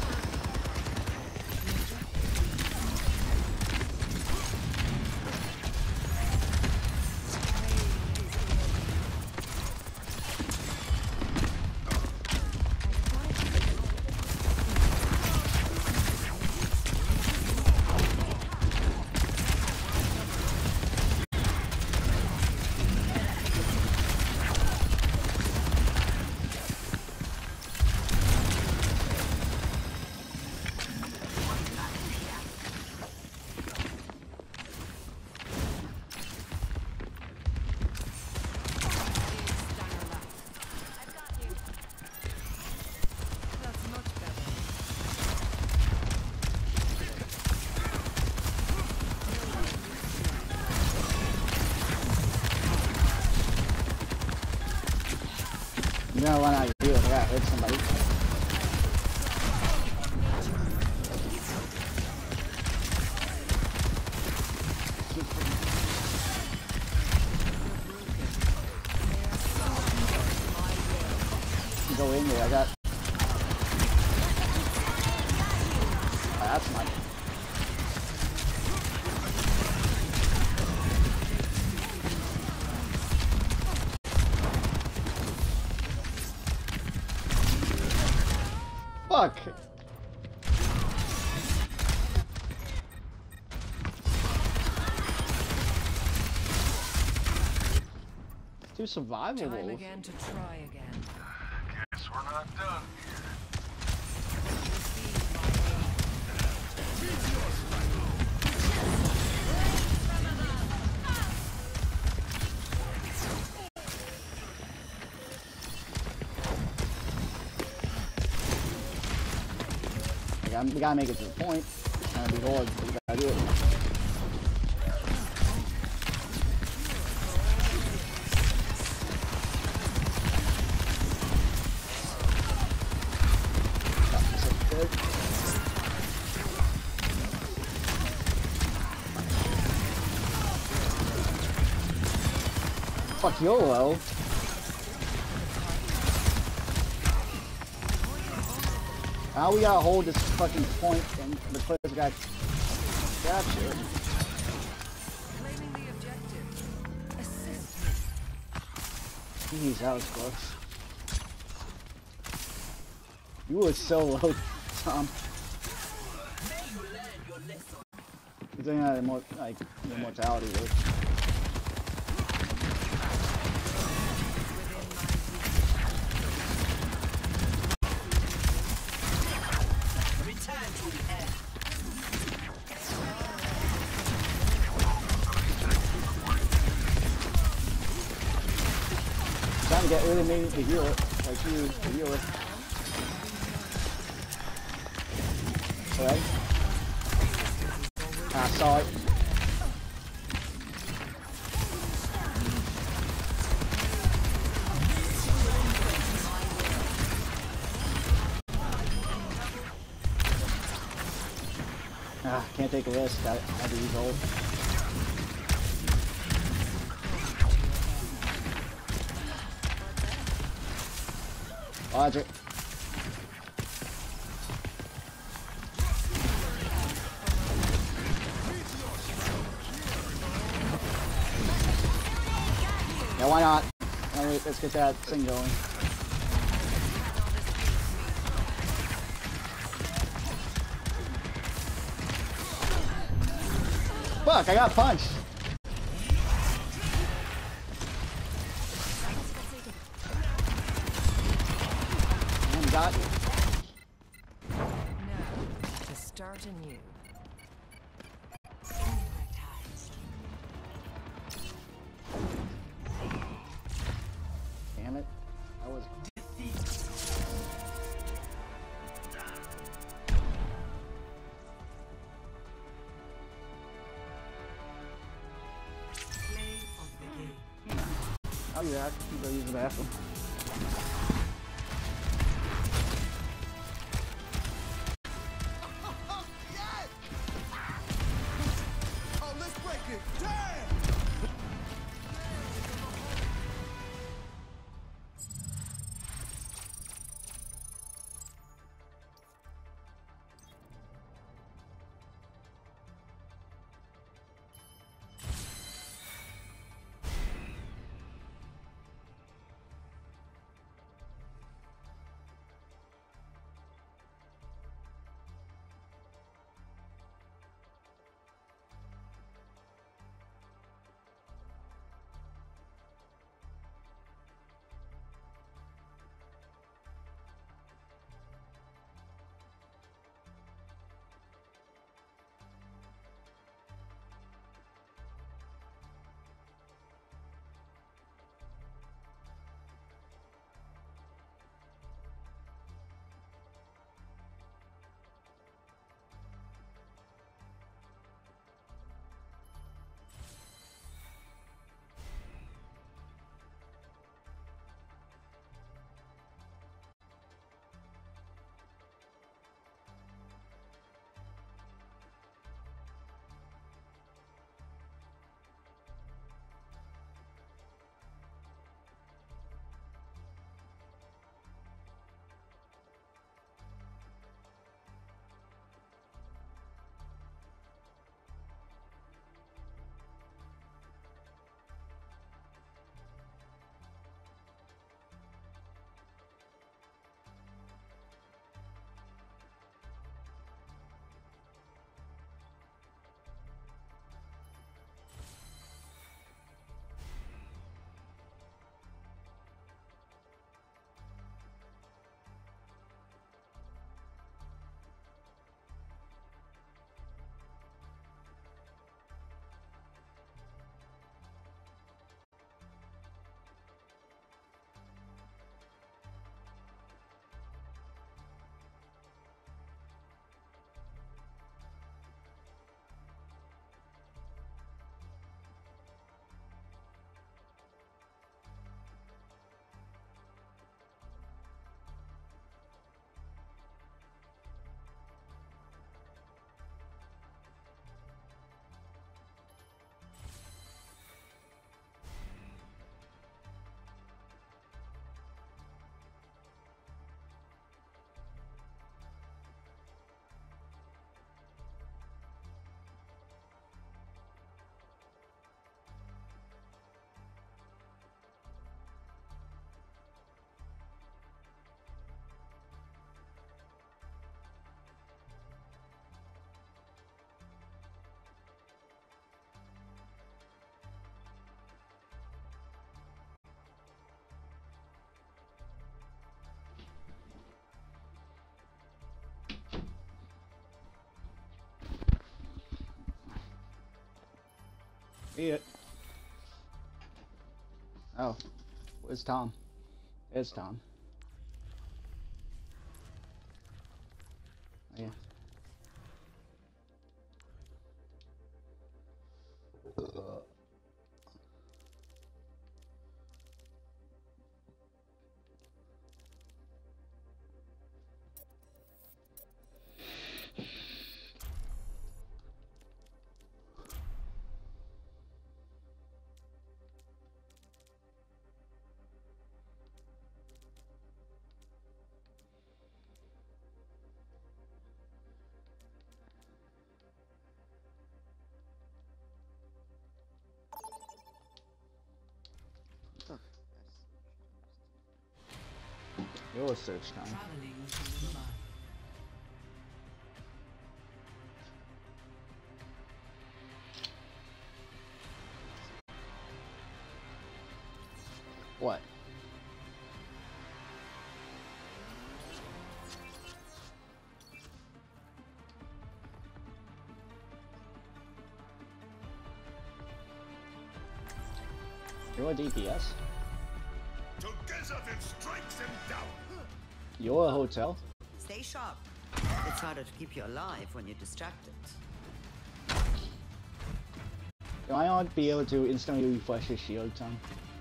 gonna run out of heals. I gotta hit somebody. Go in there. I got. Oh, that's my. Fuck. Too survivable. Time again to try again. Guess we're not done here. We gotta make it to the point. It's gonna be hard, but we gotta do it. Fuck YOLO. Now we gotta hold this fucking point and the players got captured. Claiming the objective. Assist me. Jeez, that was close. You were so low, Tom. You're doing that like immortality, right? Trying to get rid of me to heal it, like you to heal it. Alright. I saw it. Can't take a risk. I had to use ult. Roger. Yeah, why not? Alright, let's get that thing going. Fuck, I got punched. And got you. Now, to start anew. Damn it. I was... I'll be back. Go use the bathroom. Yes! Oh, let's break it. Damn! See it. Oh, where's Tom? There's Tom. Oh, yeah. Your search time. Traveling through the mud. What? You're a DPS? Together then strikes them down. You're a hotel? Stay sharp. It's harder to keep you alive when you're distracted. Do I not be able to instantly refresh your shield, Tom?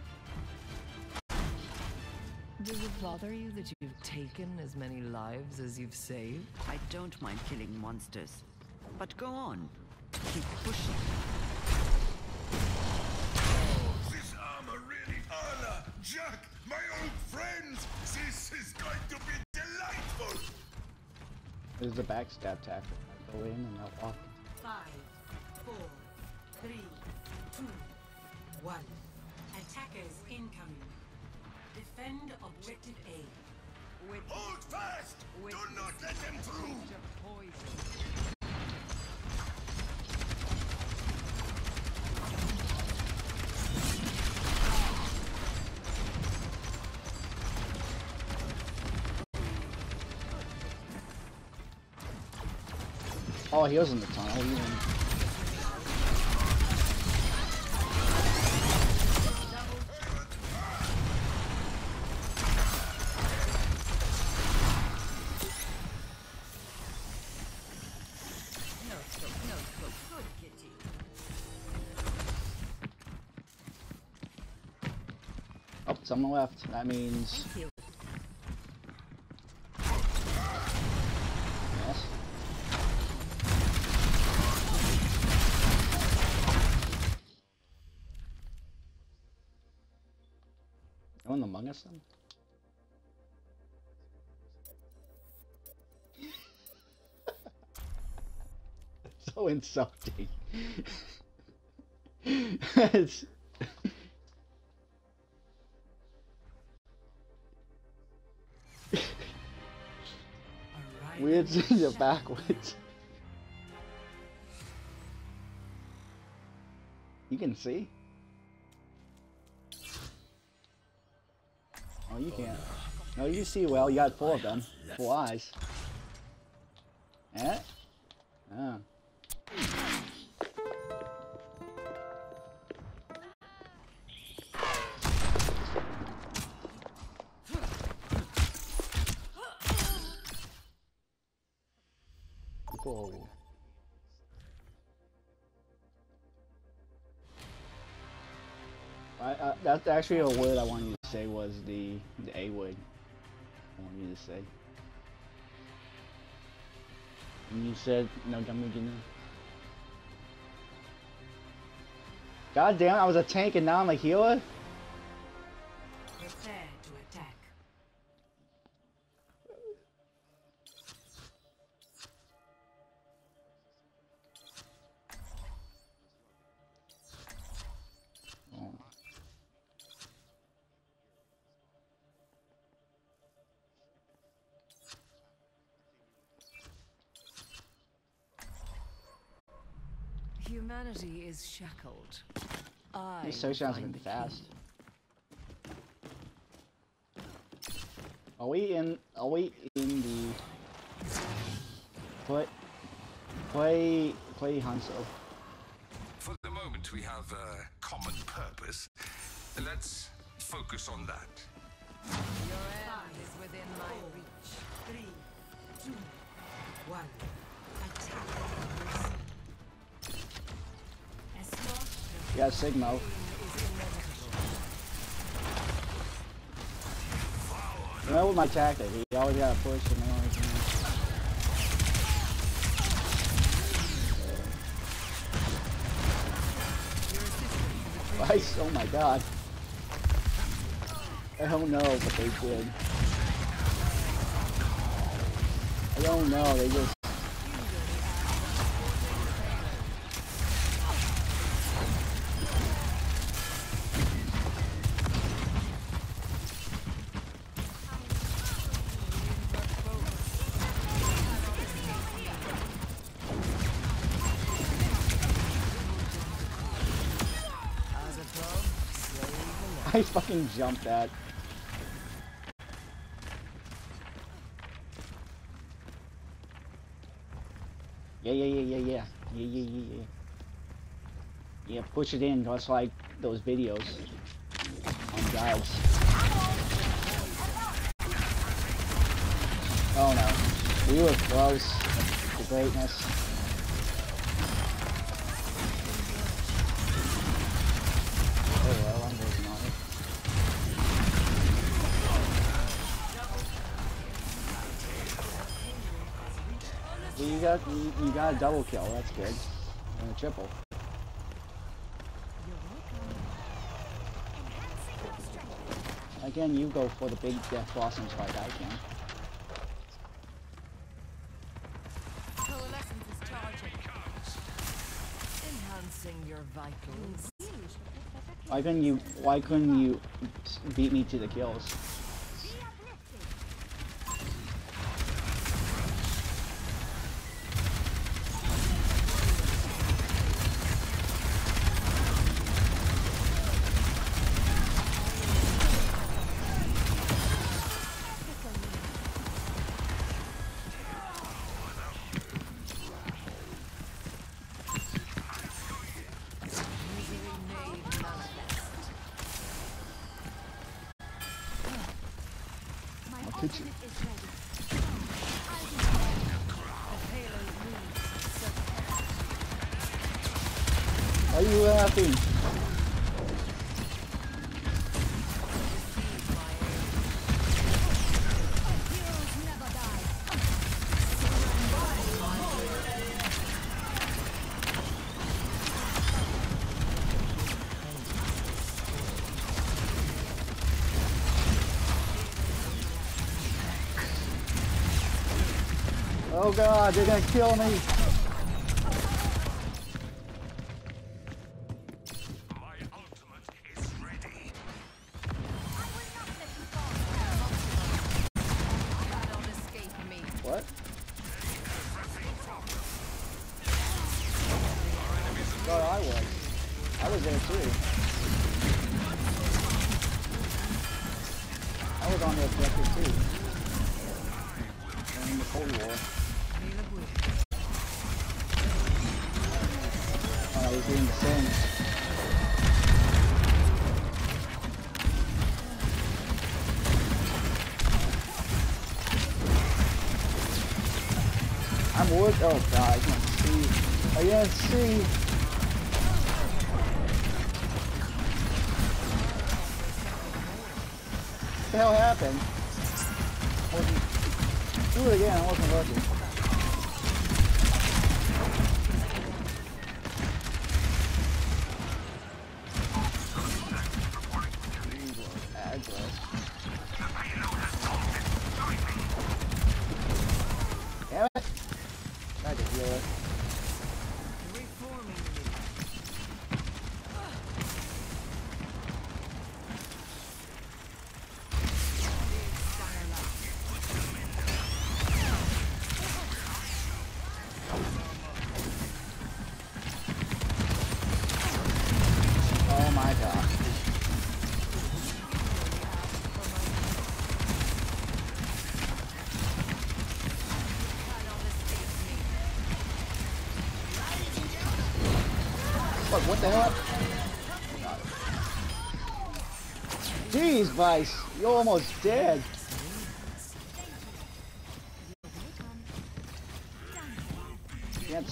Does it bother you that you've taken as many lives as you've saved? I don't mind killing monsters. But go on. Keep pushing. This armor really... Anna, Jack, my old friends! This is going to be delightful! This is a backstab tactic. I go in and I'll walk. 5, 4, 3, 2, 1. Attackers incoming. Defend objective A. Hold fast! Do not let them through! Oh, he was in the tunnel. Even. Oh, someone left. That means. Thank you. Yes. No one among us then? So insulting. It's weird seeing it backwards. You can see? Oh, you can't. No, you can see well. You got 4 of them. 4 eyes. Eh? Ah. Whoa. That's actually a word I wanted you to say was the A word. I wanted you to say. And you said no Gamugina. God damn, I was a tank and now I'm a healer? Prepare to attack. Oh. Humanity is shackled. I These search rounds have find been the fast. key. Are we in the play Hanzo? For the moment, we have a common purpose. Let's focus on that. Your end is within my reach. 3, 2, 1. Attack. Escort. Yeah, Sigmo. You know, with my tactic, you always gotta push and always. Nice, oh my god. I don't know what they did. I don't know, they just... I fucking jumped that. Yeah. Yeah, push it in, just like those videos on guides. Oh no, we were close to greatness. Oh well, I'm working on it. Well, you got a double kill, that's good. And a triple. Again, you go for the big Death Blossom spike, I can. Coalescence is charging. Enhancing your vitals. Why couldn't you beat me to the kills? Why are you laughing? Oh god, they're gonna kill me! My ultimate is ready. Don't escape me. What? Thought I was. I was there too. I was on the objective too. In the Cold War. Oh, I was doing the same. I'm work. Oh god, I can't see. I can't see. What the hell happened? Do it again, I wasn't looking. Address. Damn it! Tried to heal it. Reforming Oh my god. What the hell? Jeez, Vice, you're almost dead. Yes.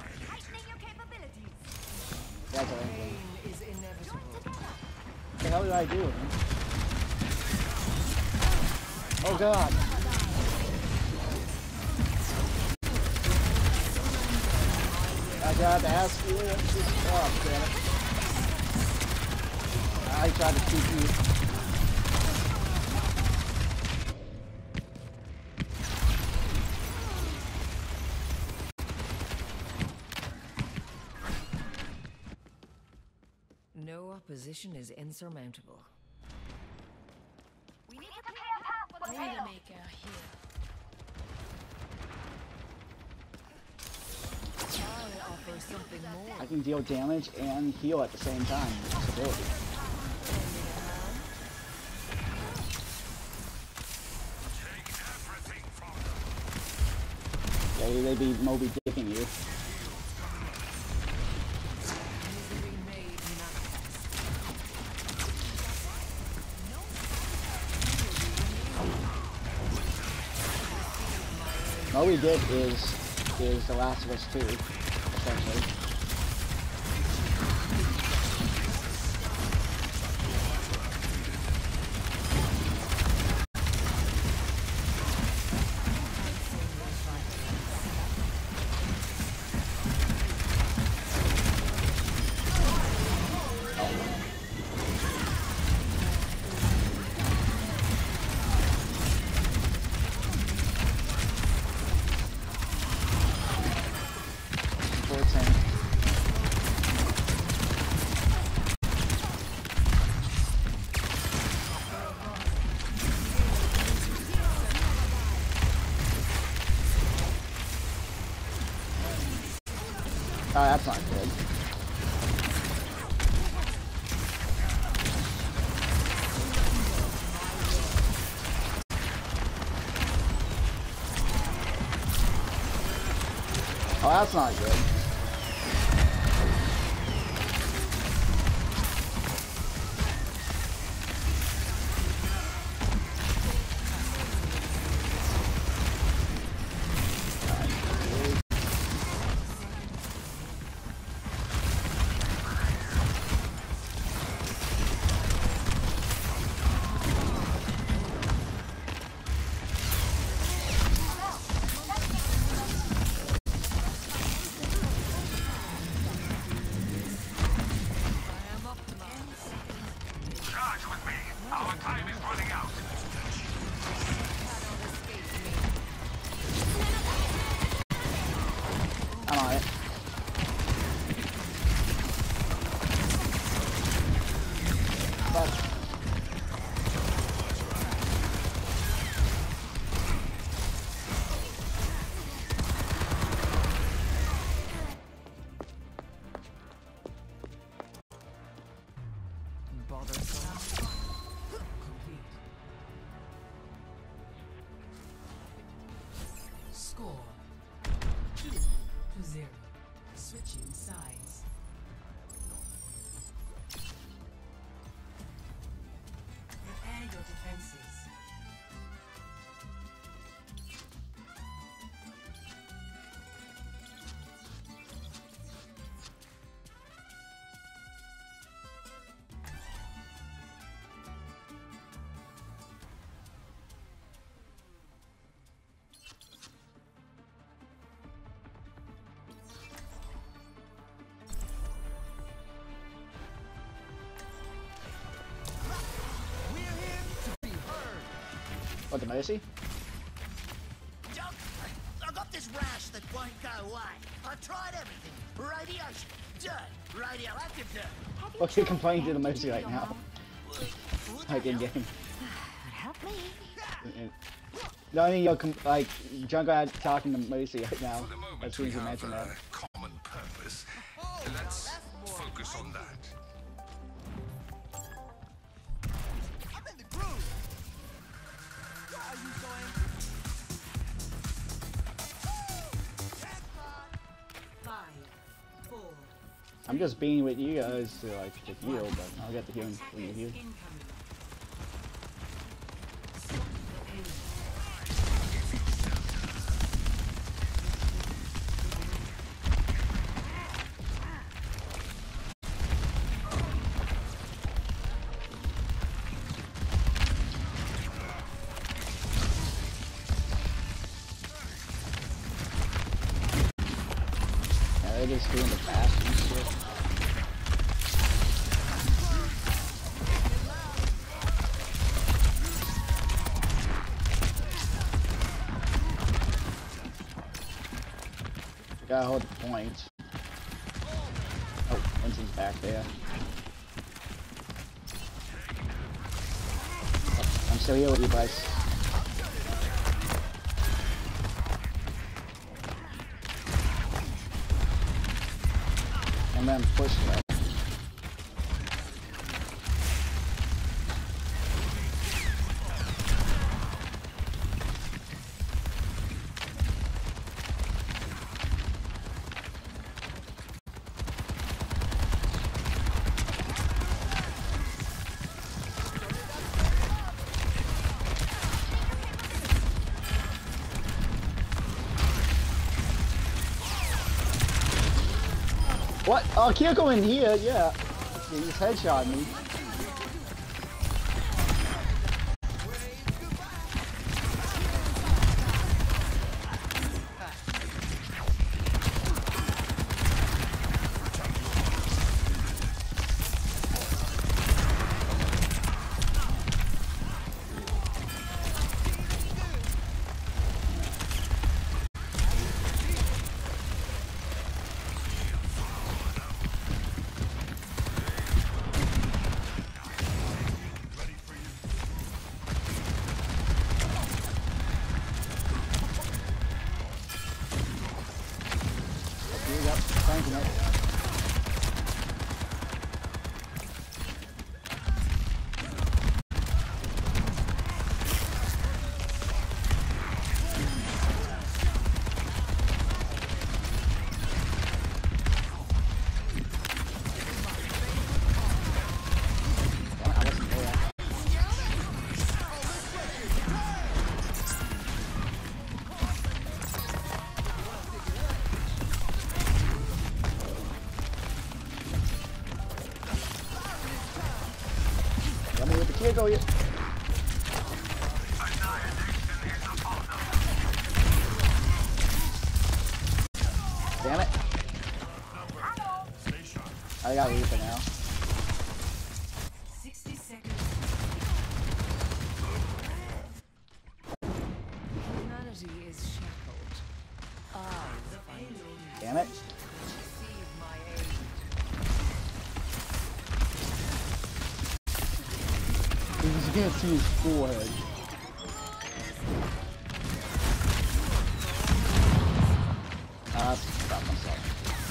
That's all right. Is inevitable. What the hell did I do? Oh god. I got to ask you. Oh, damn it. I tried to keep you. No opposition is insurmountable. We need to prepare a path for the Maker here. I offer something more. I can deal damage and heal at the same time. This ability. Yeah, they be Moby Dicking you. Misery made manifest. Moby Dick is The Last of Us 2, essentially. Oh, that's not good. Oh, that's not good. Charge with me. Our time is running out. I'm on it. Fuck. Bothersome. Complete. Score 2-0. Switching sides. Prepare your defenses. What, the Mercy? Doc, I got this rash that won't go away. I tried everything. Radiation, dirt, radioactive dirt. What's he complaining to the Mercy right now? Like in game. Help me. No, I mean, you're like, Junkrat talking to Mercy right now, For the moment, as soon we as you have mention that. a common purpose. Let's focus on that. I'm in the groove. Where are you going? Five, four, I'm just being with you guys to like to heal, but I'll get the healing when you heal. Yeah, they're just doing the fast and shit. Gotta hold the point. Oh, Vincent's back there. Oh, I'm still here with you guys. And then push that. What? Oh, Kyoko in here, yeah. He just headshot me. Thank you, Here go you. Damn it. I got Reaper now. 60 seconds. Humanity is shackled. Damn it. Receive my aid. You can't see his forehead. Stop myself.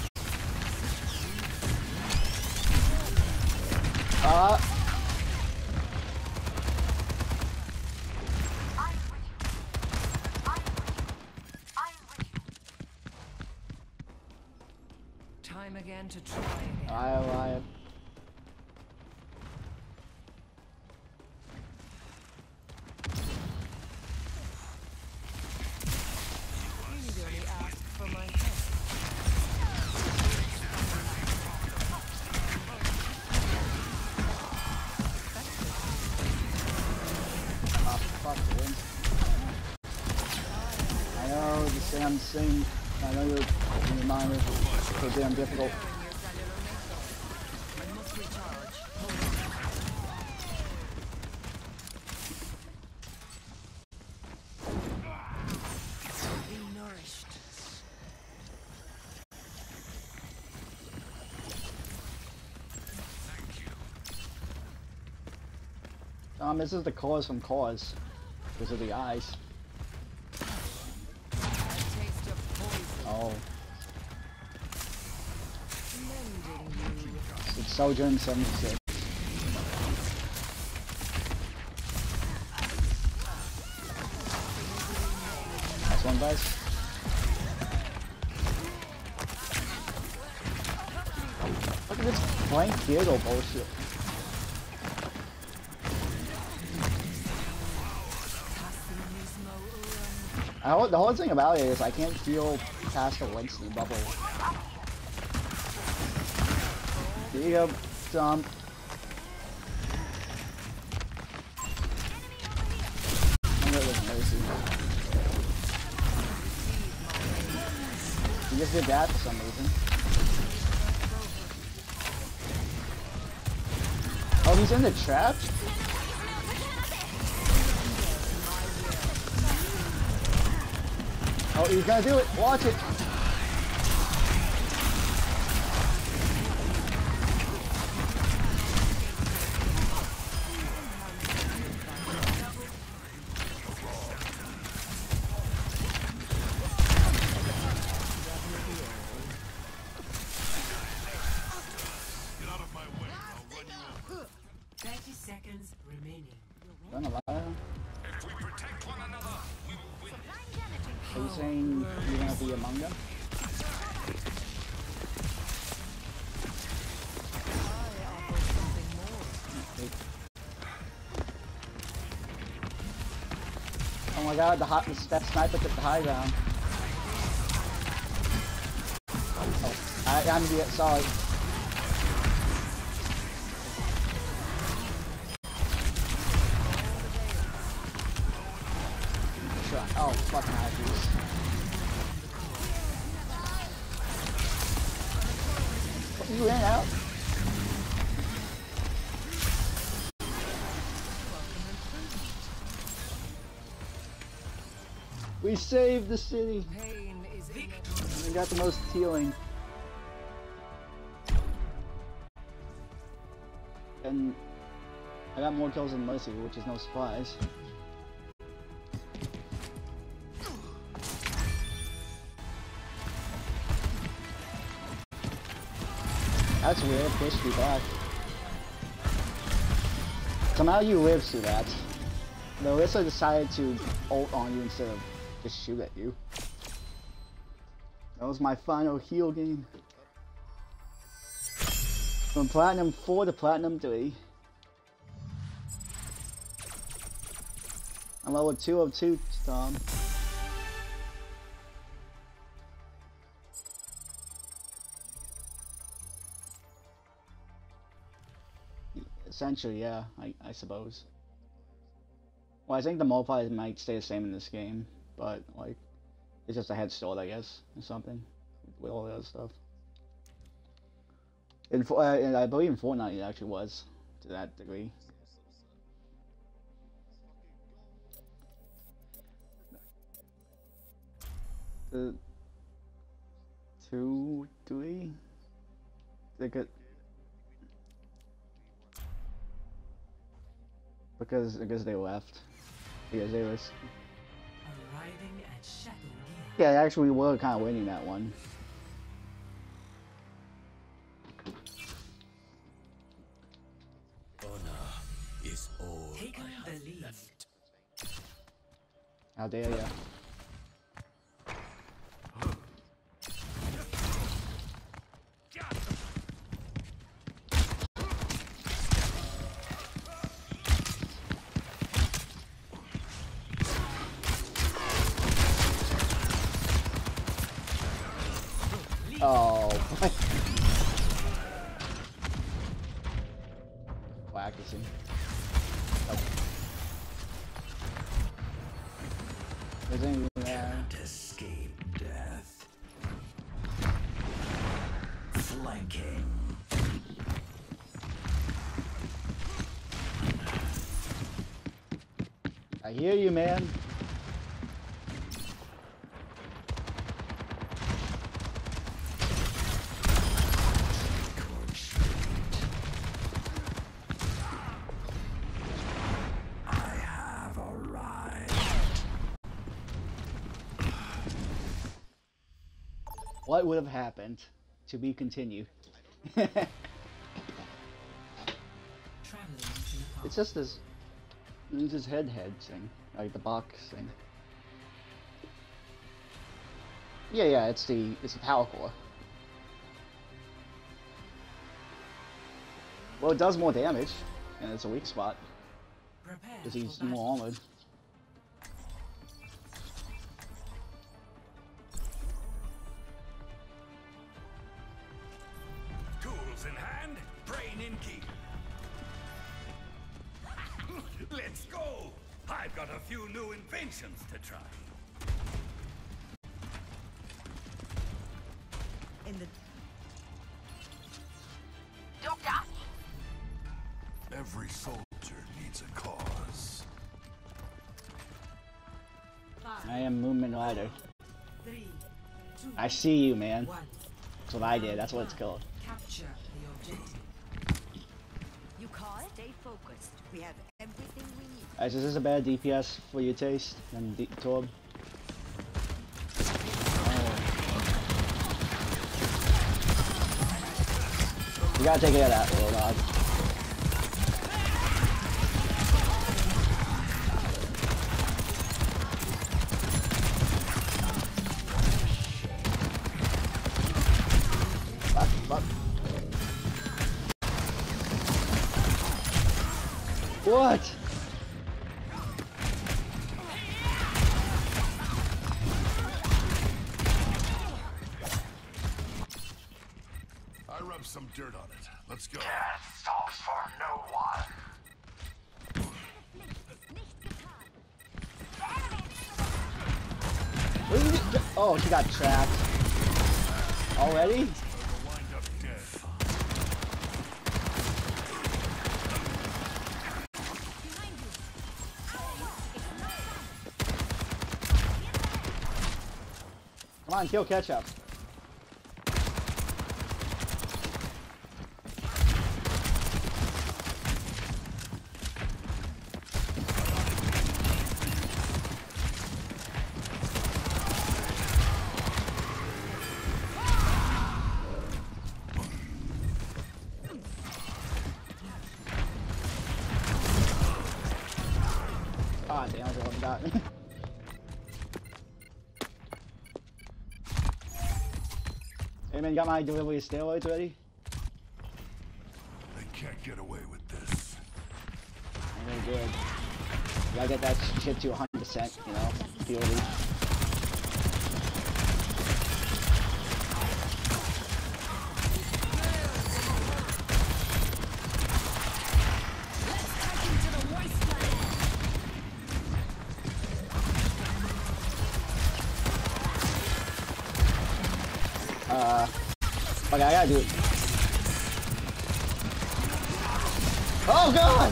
Time again to try again. I You only ask for my help. fuck the win. I know the Sam sing. I know you're in your mind is so damn difficult. I must recharge. Be nourished. This is the cause from Cause. Because of the eyes. A taste of poison. Oh. Mending you. It's Sojourn 76. That's one, guys. This blank Diego bullshit. The whole thing about it is I can't feel past the Winston bubble. Diego, dump. I'm gonna look Mercy. He just did that for some reason. Oh, he's in the trap? Oh, he's gonna do it. Watch it. Get out of my way. I'll run you over. 30 seconds remaining. Gonna lie. If we protect one another, we will win. Are you saying you're gonna be among them? Oh my god, that sniper took the high ground. Oh, I'm sorry. Oh, fucking IPs. You ran out? We saved the city. Pain is inevitable. We got the most healing. And I got more kills than Mercy, which is no surprise. That's weird, pushed you back. Somehow you lived through that. The Orisa decided to ult on you instead of just shoot at you. That was my final heal game. From Platinum 4 to Platinum 3. I'm level 202, Tom. Essentially, yeah, I suppose. Well, I think the multipliers might stay the same in this game, but, like, it's just a head start, I guess, or something, with all the other stuff. And I believe in Fortnite it actually was, to that degree. The 2, 3? They could... Because they left. Because they was... Arriving at Shadow Near. Yeah, actually we were kind of winning that one. Honor is all Taken I the have lead. left. How dare ya. Oh, practicing. Okay. There's anything there. Cannot escape death. Flanking. I hear you, man. What would have happened? To be continued. Traveling to the It's just this. It's this head thing, like the box thing. Yeah, it's the power core. Well, it does more damage, and it's a weak spot Prepare because he's for more armored. Tools in hand, brain in key. Let's go! I've got a few new inventions to try. In the Every soldier needs a cause. I am Movement Rider. 3, 2, I see you, man. 1. That's what I did. That's what it's called. Capture the objective. You call? Stay focused. We have everything we need. Alright, so is this a bad DPS for your taste? Then Torb? You gotta take care of that, little dog. Fuck, fuck. What? I rubbed some dirt on it. Let's go. Stops for no one. What did you do? Oh, she got trapped. Already? Wind up dead. Come on, kill Ketchup. Ah, damn, I wasn't that. Hey man, got my delivery of steroids ready? They can't get away with this. I'm really good. You gotta get that shit to 100%, you know, purely. Okay, I gotta do it. Oh god!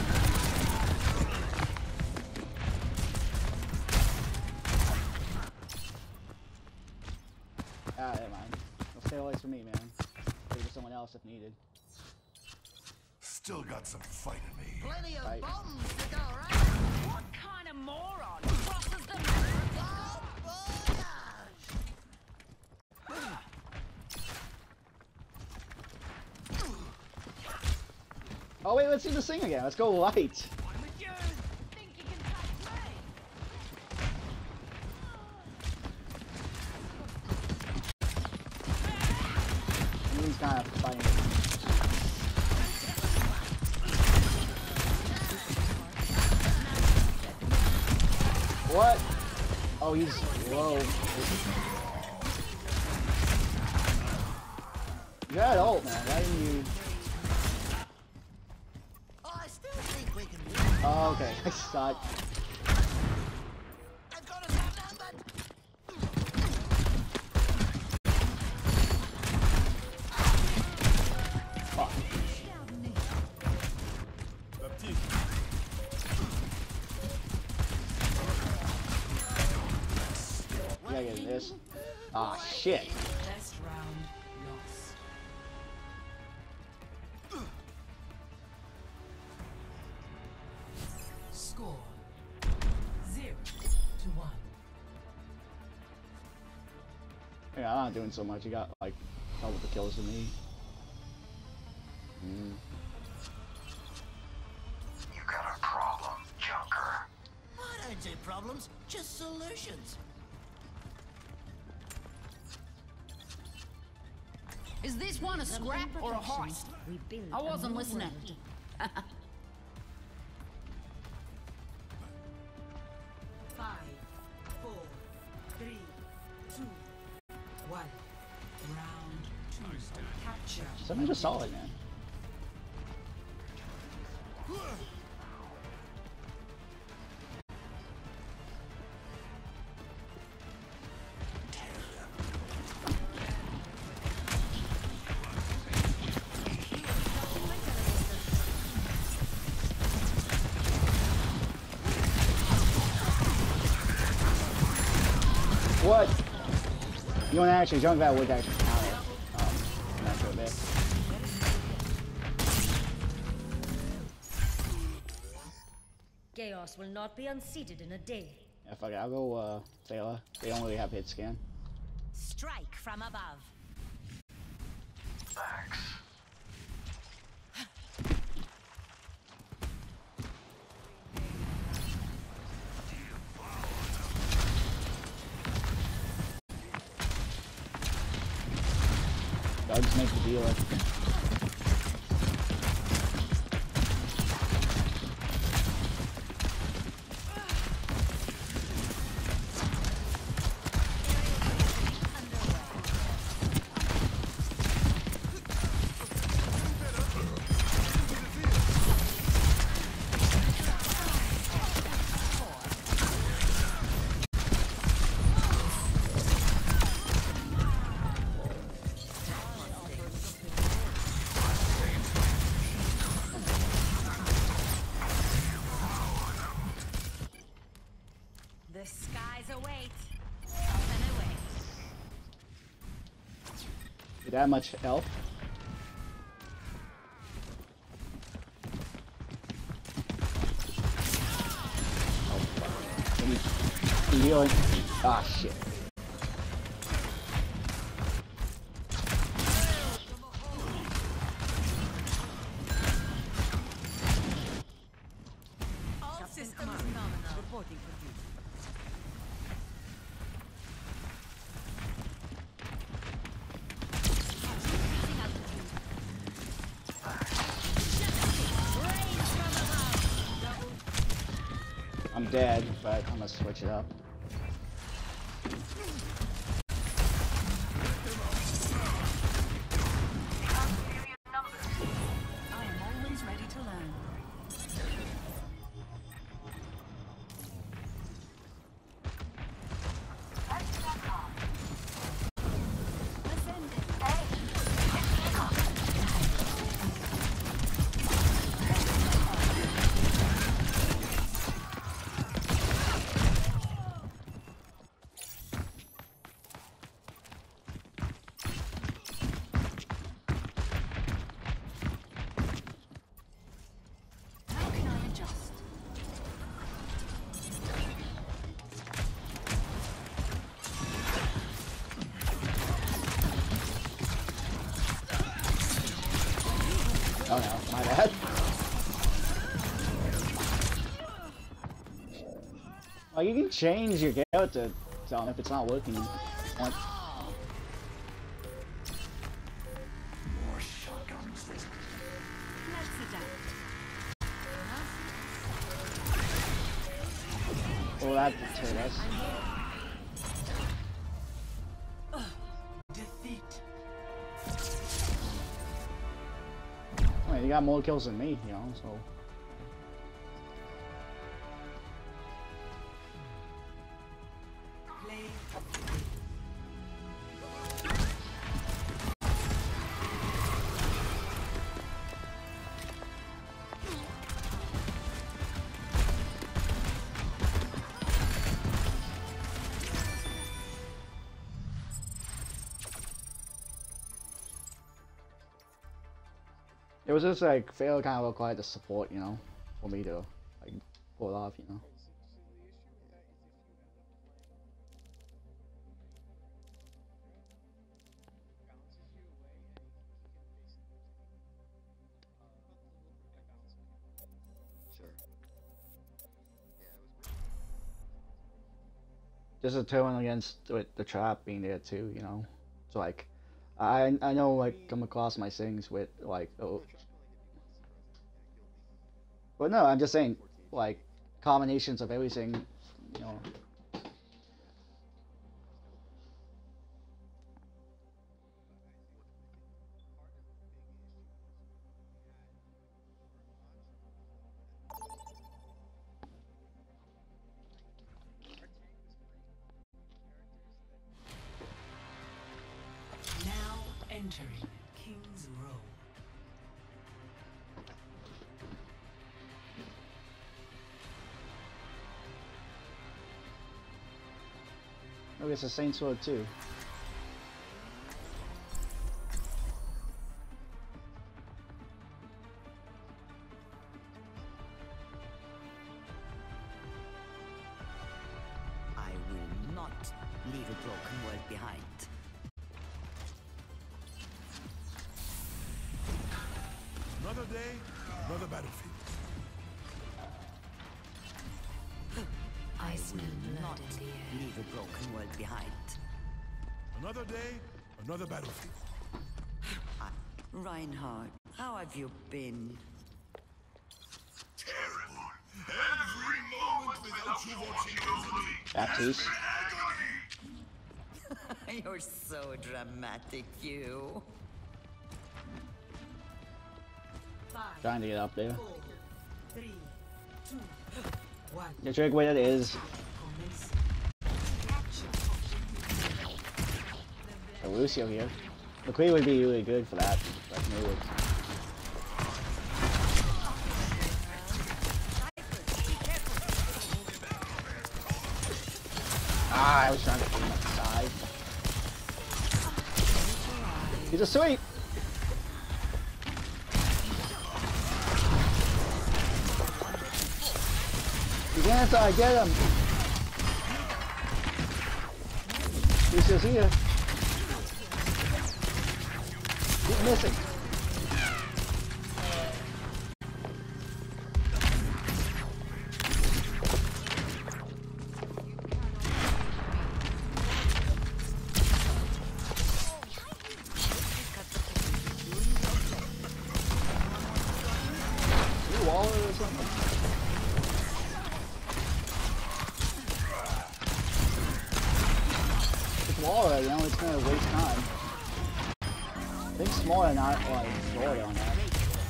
Ah, never mind. No steroids for me, man. Give it to someone else if needed. Still got some fight in me. plenty of Right. bombs to go around. What kind of moron crosses the Oh, boy! Oh wait, let's see the thing again. Let's go light. think you can touch me? He's kind of fighting. What? Oh, he's low. You got ult, man. Why didn't you? I still think we can win. Oh, okay. I suck. I've got us outnumbered. Fuck. You gotta get this. Ah, shit. Best round lost. Score 0-1. Yeah, I'm not doing so much. You got like double the kills than me. You got a problem, Junker. I don't do problems, just solutions. Is this one a scrap or a horse? We build I wasn't a new listening. world. 5, 4, 3, 2, 1. Round 2. Capture. Something just solid, man. What? You want to actually jump that would actually count it. Not so bad. Chaos will not be unseated in a day. Yeah, fuck it. I'll go Thela. They don't really have hit scan. Strike from above. I'll just make the dealer. The skies await. Up and away. That much health? Oh fuck. Healing. Ah shit. All systems nominal. Reporting for duty. I'm dead, but I'm gonna switch it up. I am always ready to learn. How can I adjust? Oh no, my bad. Well, you can change your character zone if it's not working. Like, Let's adapt. well, that deterred us. Defeat. I mean, you got more kills than me, you know, so. Play. It was just like, Fail kind of required the support, you know, for me to, like, pull it off, you know. Just a turn against with the trap being there too, you know. So like, I know, like, come across my things with, like, oh. But no, I'm just saying, like, combinations of everything, you know. Now entering King's Row. Oh, it's a Saints Row too. I will not leave a broken world behind. Another day, another battlefield. I will not leave a broken world behind. Another day, another battlefield. Reinhard, how have you been? Terrible. Every moment without you watching over me. Baptiste. You're so dramatic, you. 5, Trying to get up there. 4, 3, 2, 1. The trick with it is Commence. Capture the Lucio here. McCree would be really good for that. Like move. Ah, I was trying to aim at the side. He's a sweep! He's inside, get him! He's just here. Keep missing. You Waller or something? It's Waller, you know, it's gonna waste time. I think smaller, not like short on that.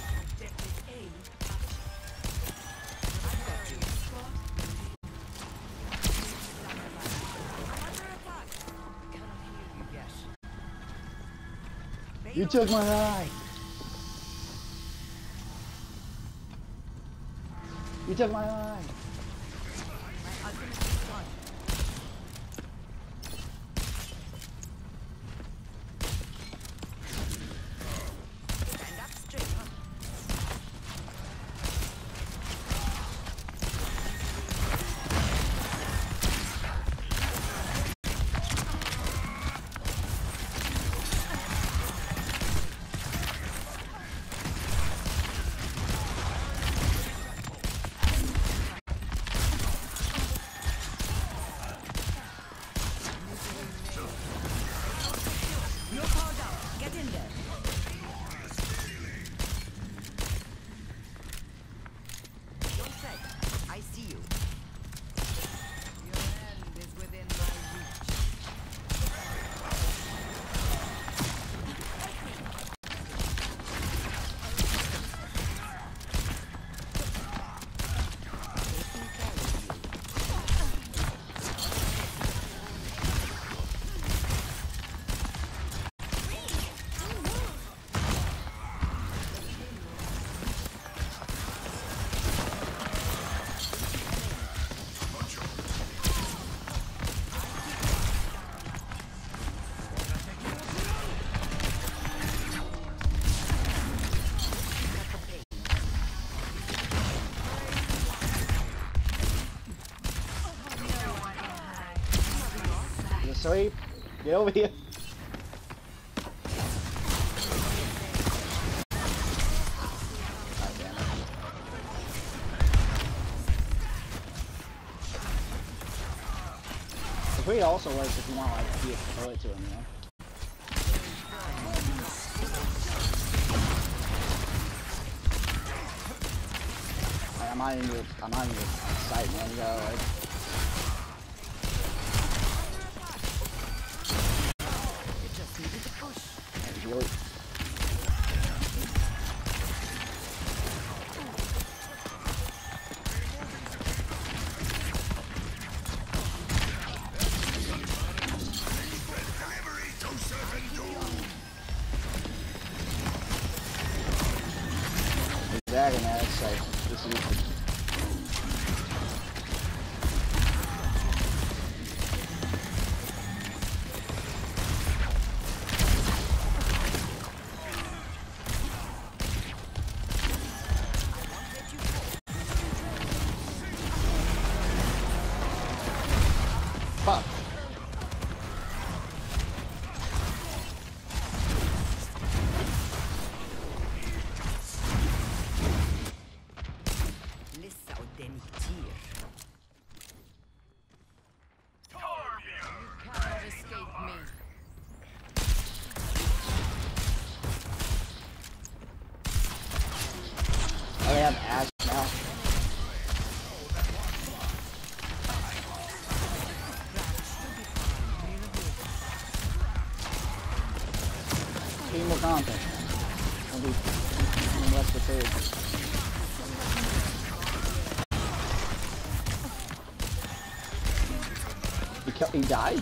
You took my eye. You took my eye. Stand up straight, huh? No power down. Get in there. Don't fret. I see you. Your end is within my reach. Taking care of you. You sweep. Get over here. God damn it. The Creed also works if you want like to be a bullet to him, you know. I'm not even sight, man. You gotta like. You just needed to push. Really. Delivery to certain doom. Exactly, man. It's like this is. Fuck. Lissa och Denitier. Cannot escape me. I have Ash now. Team more content. Don't be less prepared. He died?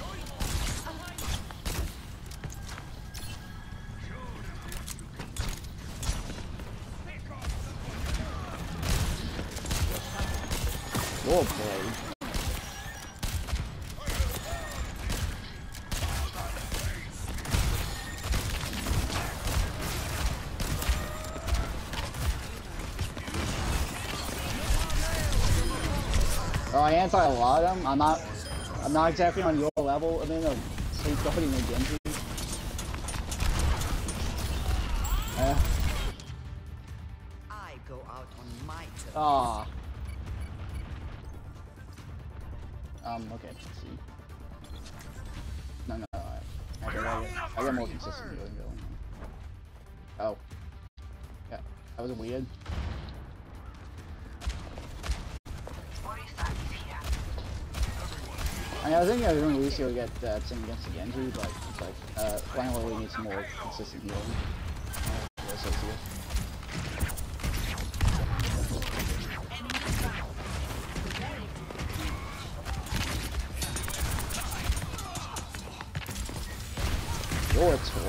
Oh boy. Oh, I anti a lot of them. I'm not exactly on your level. I mean, safeguarding the Genji. I go out on my terms. Ah. Okay, let's see. No, I got more consistent going. Oh. Yeah, that was weird. I mean, I think everyone Lucio get that thing against the Genji, but it's like, finally we need some more consistent healing. Yes, I see it. You're a twirl.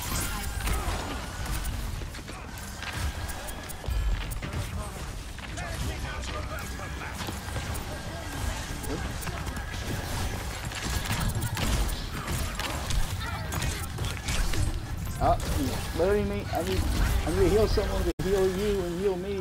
Oh, he's luring me. I need to heal someone to heal you and heal me.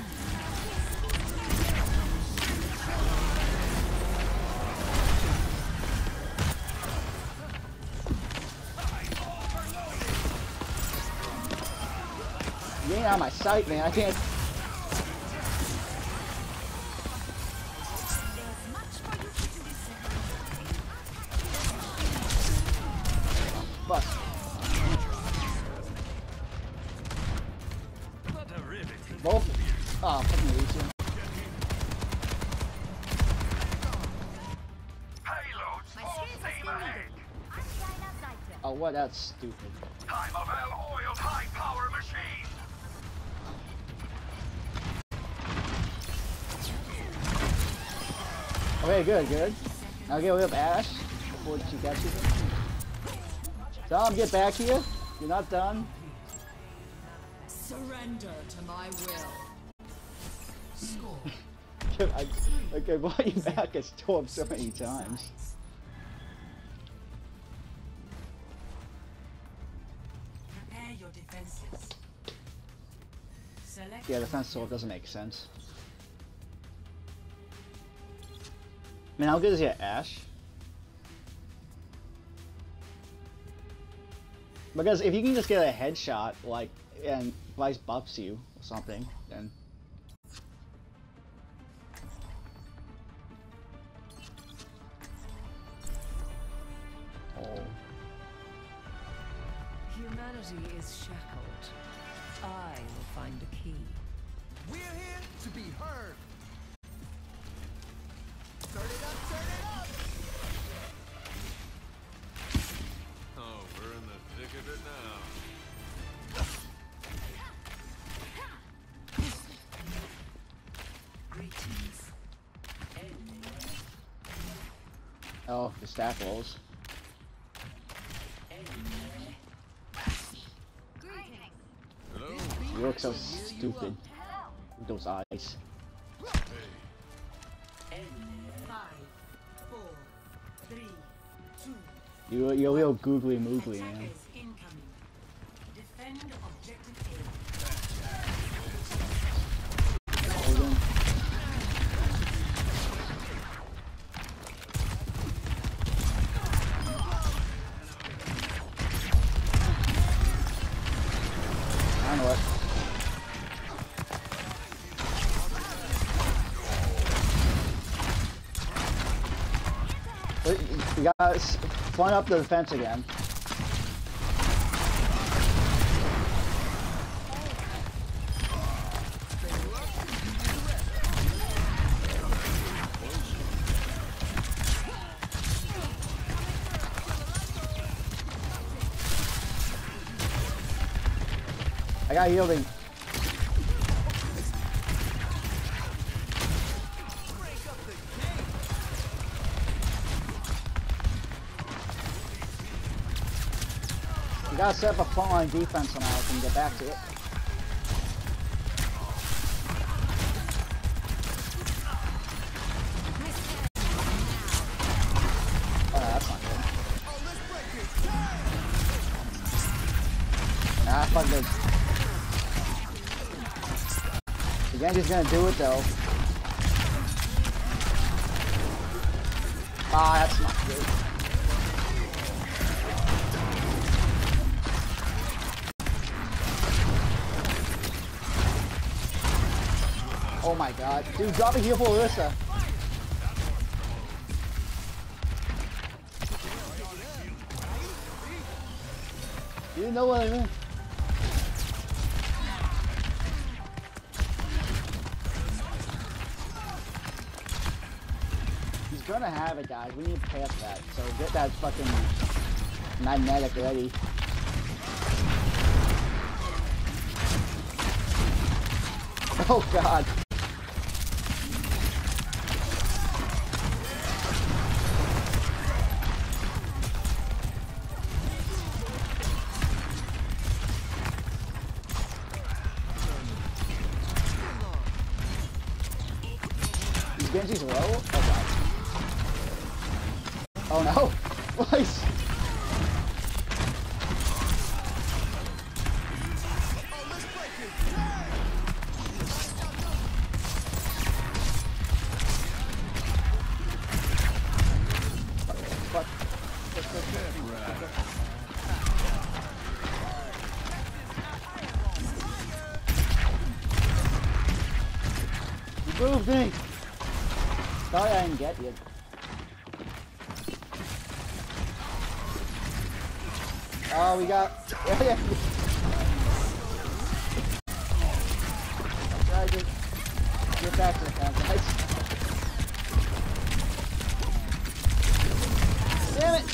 You ain't out of my sight, man. I can't. Fuck. Both? Oh, fucking Lucio. Oh, what? That's stupid. Time of well-oiled high-power machine. Okay, good. Now get rid of Ash before she gets you. Tom, get back here. You're not done. Surrender to my will. I brought you back as Torb so many times. Prepare your defenses. Select Yeah, defense sword doesn't make sense. I mean, how good is your Ash? Because if you can just get a headshot, like, and Vice buffs you or something, then... Oh. Humanity is shackled. I will find a key. We're here to be heard. Oh, the stack rolls. You look so stupid with those eyes. 5, 4, 3, 2. You're a real googly moogly, man. Attackers incoming. Defend objective A. Hold on. I know what. You gotta front up the defense again. I got yielding. You gotta set up a front line defense somehow so we can get back to it. Oh, that's not good. Nah, fuck this. The Genji's gonna do it though. Ah, that's not good. Oh my god. Dude, drop a heal for Orisa. You didn't know what I meant. He's gonna have it, guys. We need to pass that. So get that fucking magnetic ready. Oh god. Genji's low? Oh god. Oh no! Nice! Fuck. You moved me! Sorry I didn't get you. Oh, we got... Yeah. Try to get back to the camp, guys. Damn it!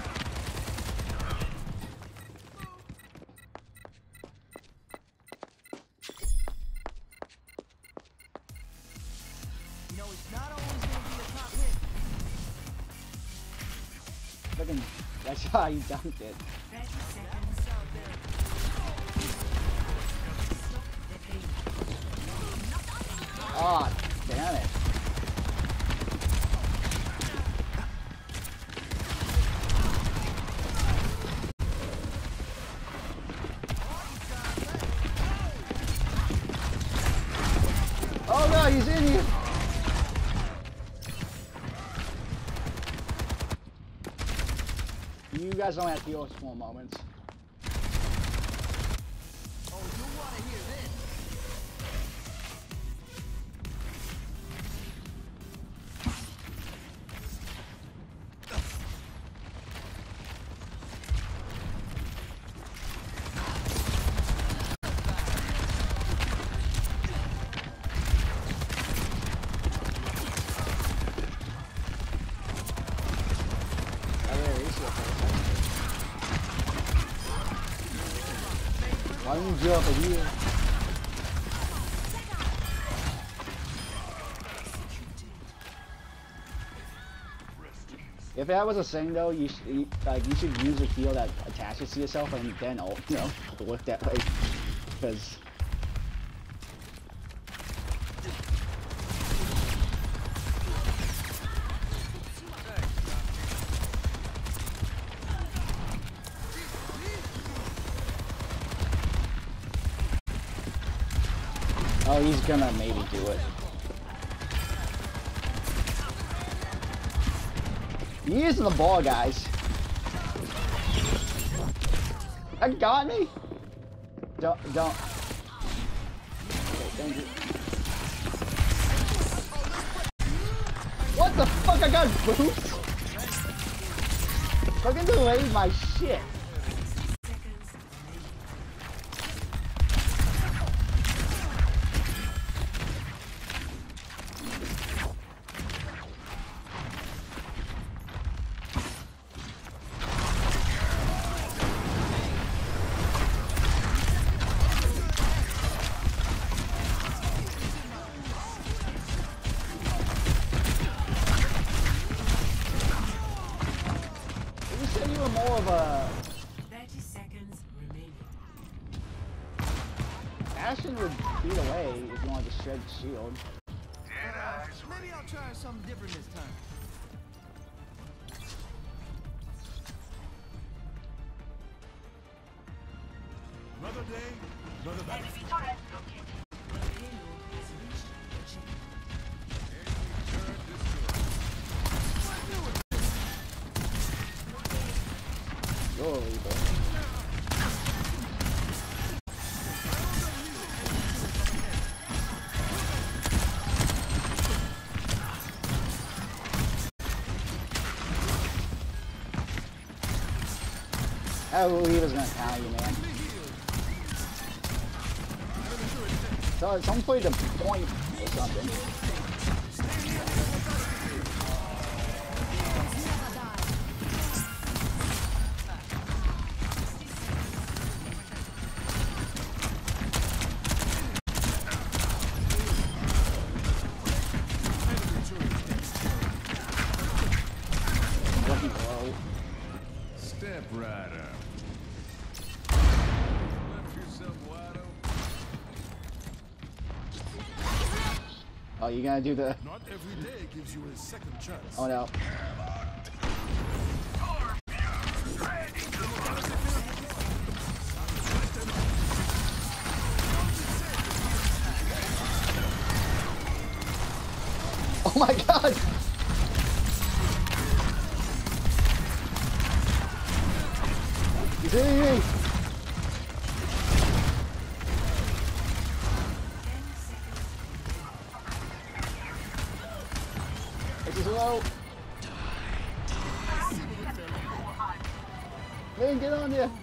You know, it's not always gonna be a top hit. Fucking... That's how you dunked it. 30 seconds. Oh, damn it. Oh no, he's in here. You guys don't have to heal us for moments. Oh, you wanna hear this? Why don't you jump over here? If that was a thing though, you should use a heal that attaches to yourself and then work that way, because. Oh, he's gonna maybe do it. He is the ball, guys. That got me. Don't. Okay, thank you. What the fuck? I got boost. Fucking delayed my shit. More of a 30 seconds remaining. Ashen would beat away if you wanted to shred the shield. Maybe I'll try something different this time. Another day, another battle. The payload has reached the objective. Go away, bro. I believe he was gonna counter you, man. So someone played a point or something. Step right up. Left yourself wide open. Oh, you gonna do the? Not every day gives you a second chance. Oh no. Oh my god! He's hitting me! It's low. Lane, get on there!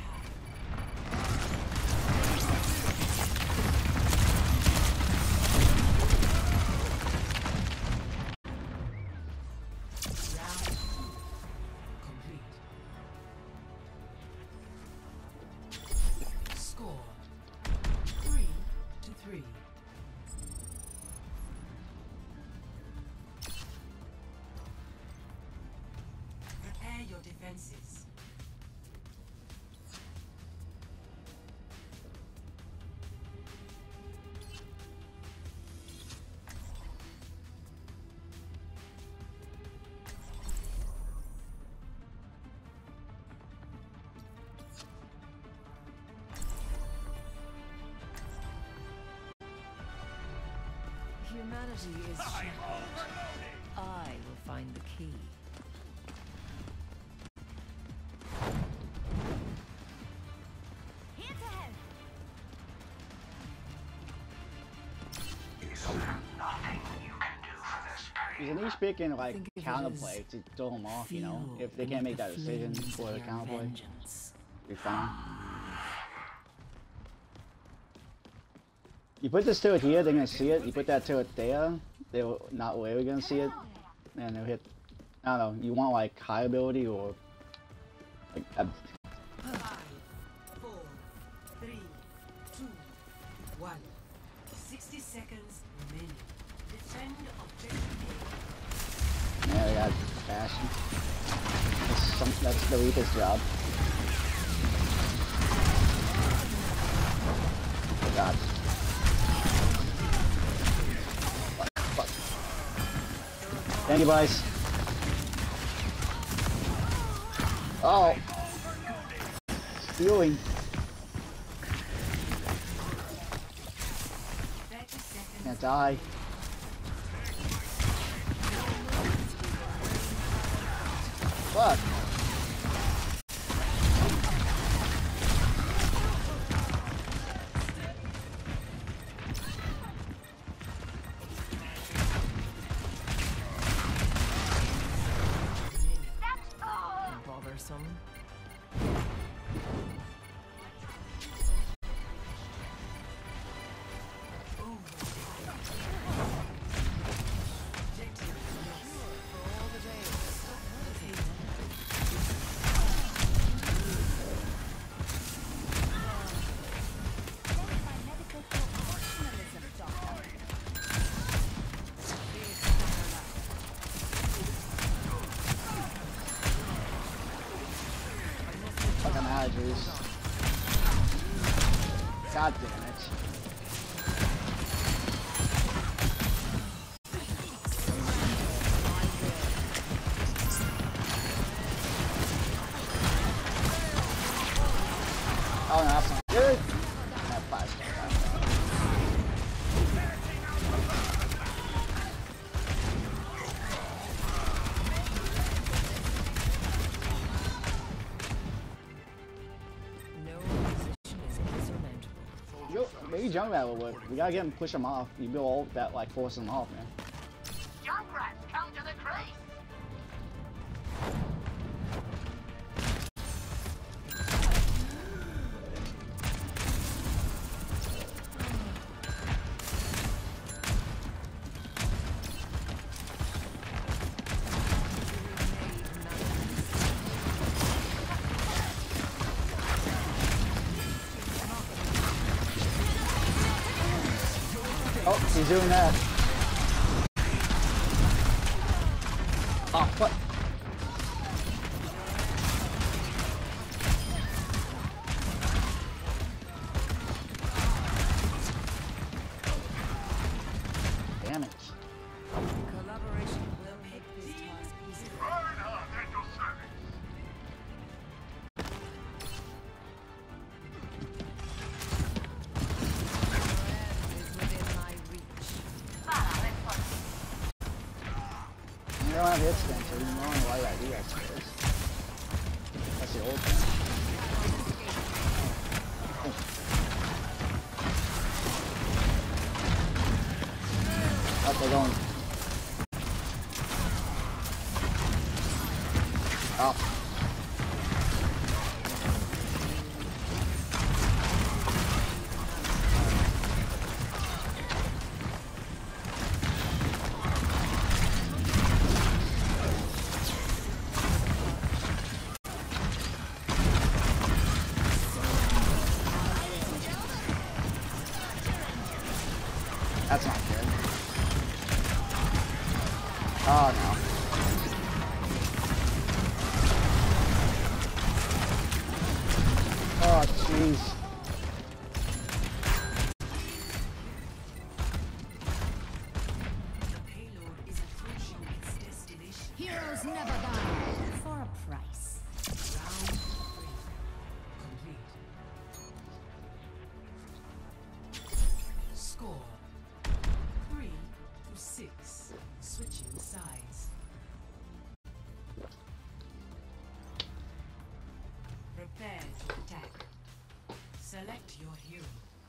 Score 3-3. Prepare your defenses. Humanity is shattered. I will find the key. Here to help. Isn't he speaking like Think of it counterplay to throw him off, you know? If they can't make that decision for the counterplay, be fine. You put this to it here, they're gonna see it. You put that to it there, they're not really gonna see it. And they'll hit, I don't know, you want like high ability or like 5, 4, 3, 2, 1. 60 seconds remaining. Defend objective A. Yeah, we got Bastion. That's the Reaper's job. Oh god. Fuck. Thank you, boys. Oh. Stealing. 30 seconds. Can't die. Fuck. Bothersome. Fuck, I'm out of juice. God damn it. Oh no, that's not good. That flash can't die. No position is insurmountable. Yo, maybe Junkrat will work. We gotta get him, push him off. You build all that, like, force him off, man. Junkrats, come to the crease! Oh, he's doing that. Oh, fuck. Damn it. Collaboration will make this task easier. Reinhardt at your service. Is within my reach. You don't have hit stance, so you don't know why I do that, I suppose. That's the old thing. Oh, they're going. Oh. That's not good. Oh no. Oh jeez. The payload is approaching its destination. Heroes never die for a price. Round 3. Complete. Score 3-6. Switching sides. Prepare to attack. Select your hero.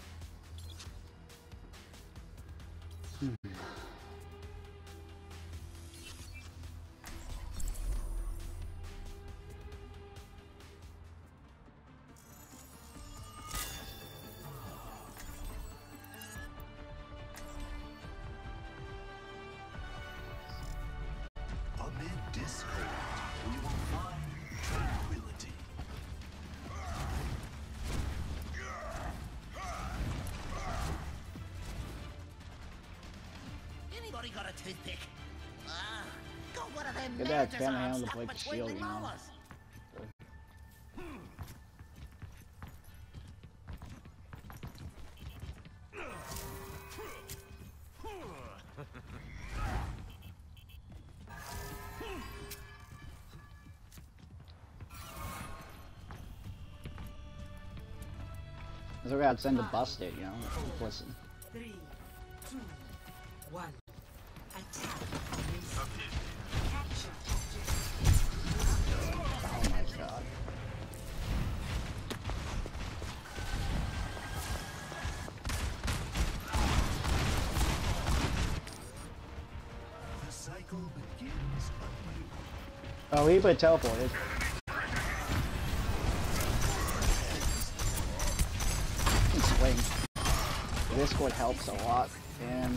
Amid discord, we will find tranquility. Anybody got a toothpick? Ah, Got one of them Get that murders family arms handle to stuck break the between shield, me you know. molars. So we gotta send to bust it, you know. Listen. 3, 2, 1. Attack. Capture objective. Oh my god. The cycle begins anew. Oh, he put teleported. Swing. This squad helps a lot. And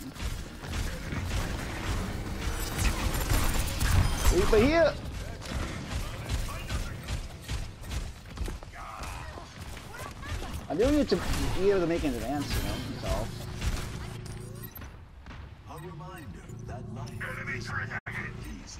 Reaper here. I'm doing it to be able to make an advance, you know. So. A reminder that life is never easy.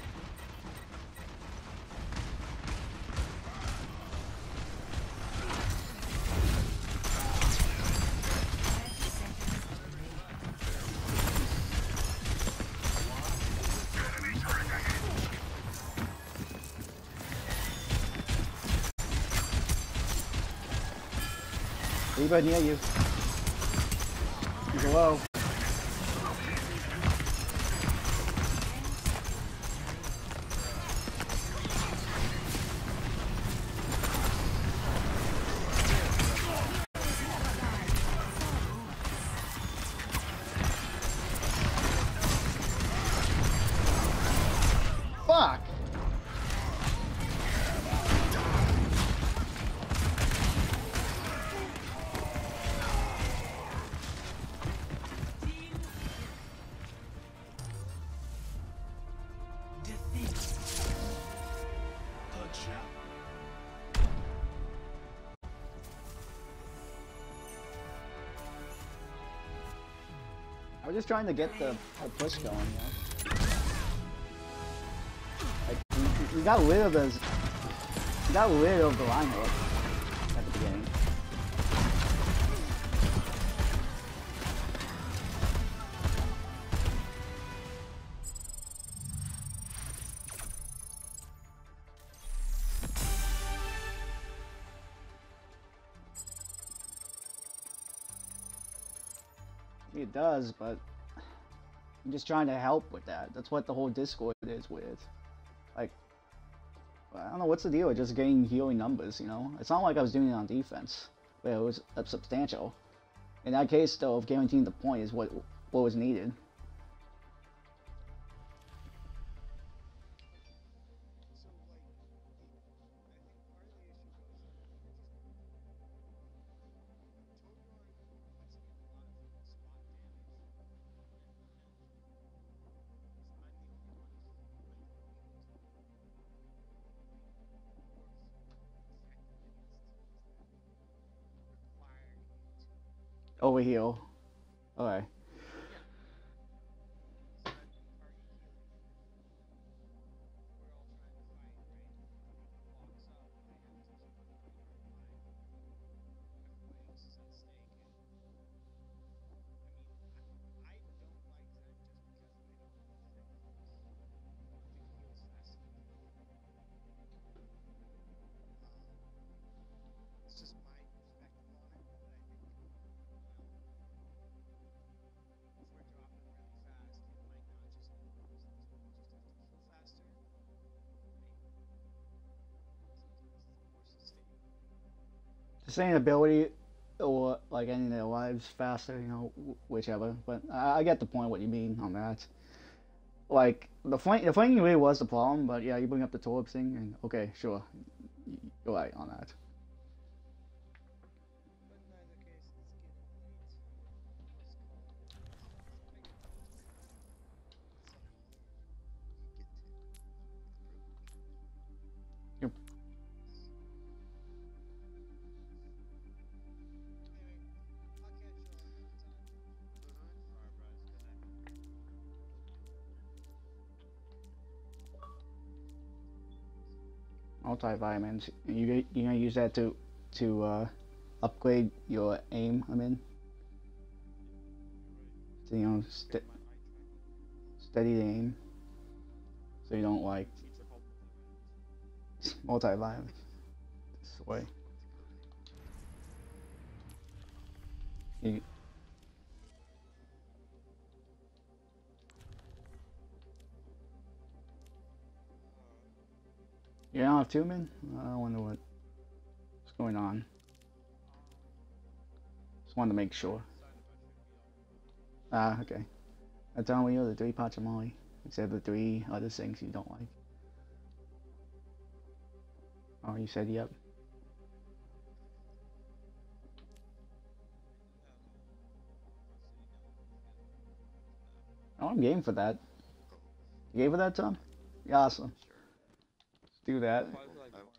Reaper near you. He's low. Fuck! I was just trying to get the push going, you know. Like, we got rid of those. We got rid of the line hook at the beginning. It does, but I'm just trying to help with that. That's what the whole Discord is with. Like, I don't know what's the deal with just getting healing numbers, you know? It's not like I was doing it on defense, where it was substantial. In that case, though, of guaranteeing the point is what was needed. Overheal. Okay. Sustainability or like ending their lives faster, you know, whichever. But I get the point what you mean on that. Like the flanking really was the problem, but yeah, you bring up the Torb thing, and okay, sure, you're right on that. multivitamins. You gonna use that to upgrade your aim. I mean, to, you know, steady the aim, so you don't like multivitamins this way. You don't have two men? I wonder what's going on. Just wanted to make sure. Ah, okay. I thought we know the 3 parts of Molly, except the 3 other things you don't like. Oh, you said yep. Oh, I'm game for that. You game for that, Tom? Yeah, awesome. Let's do that.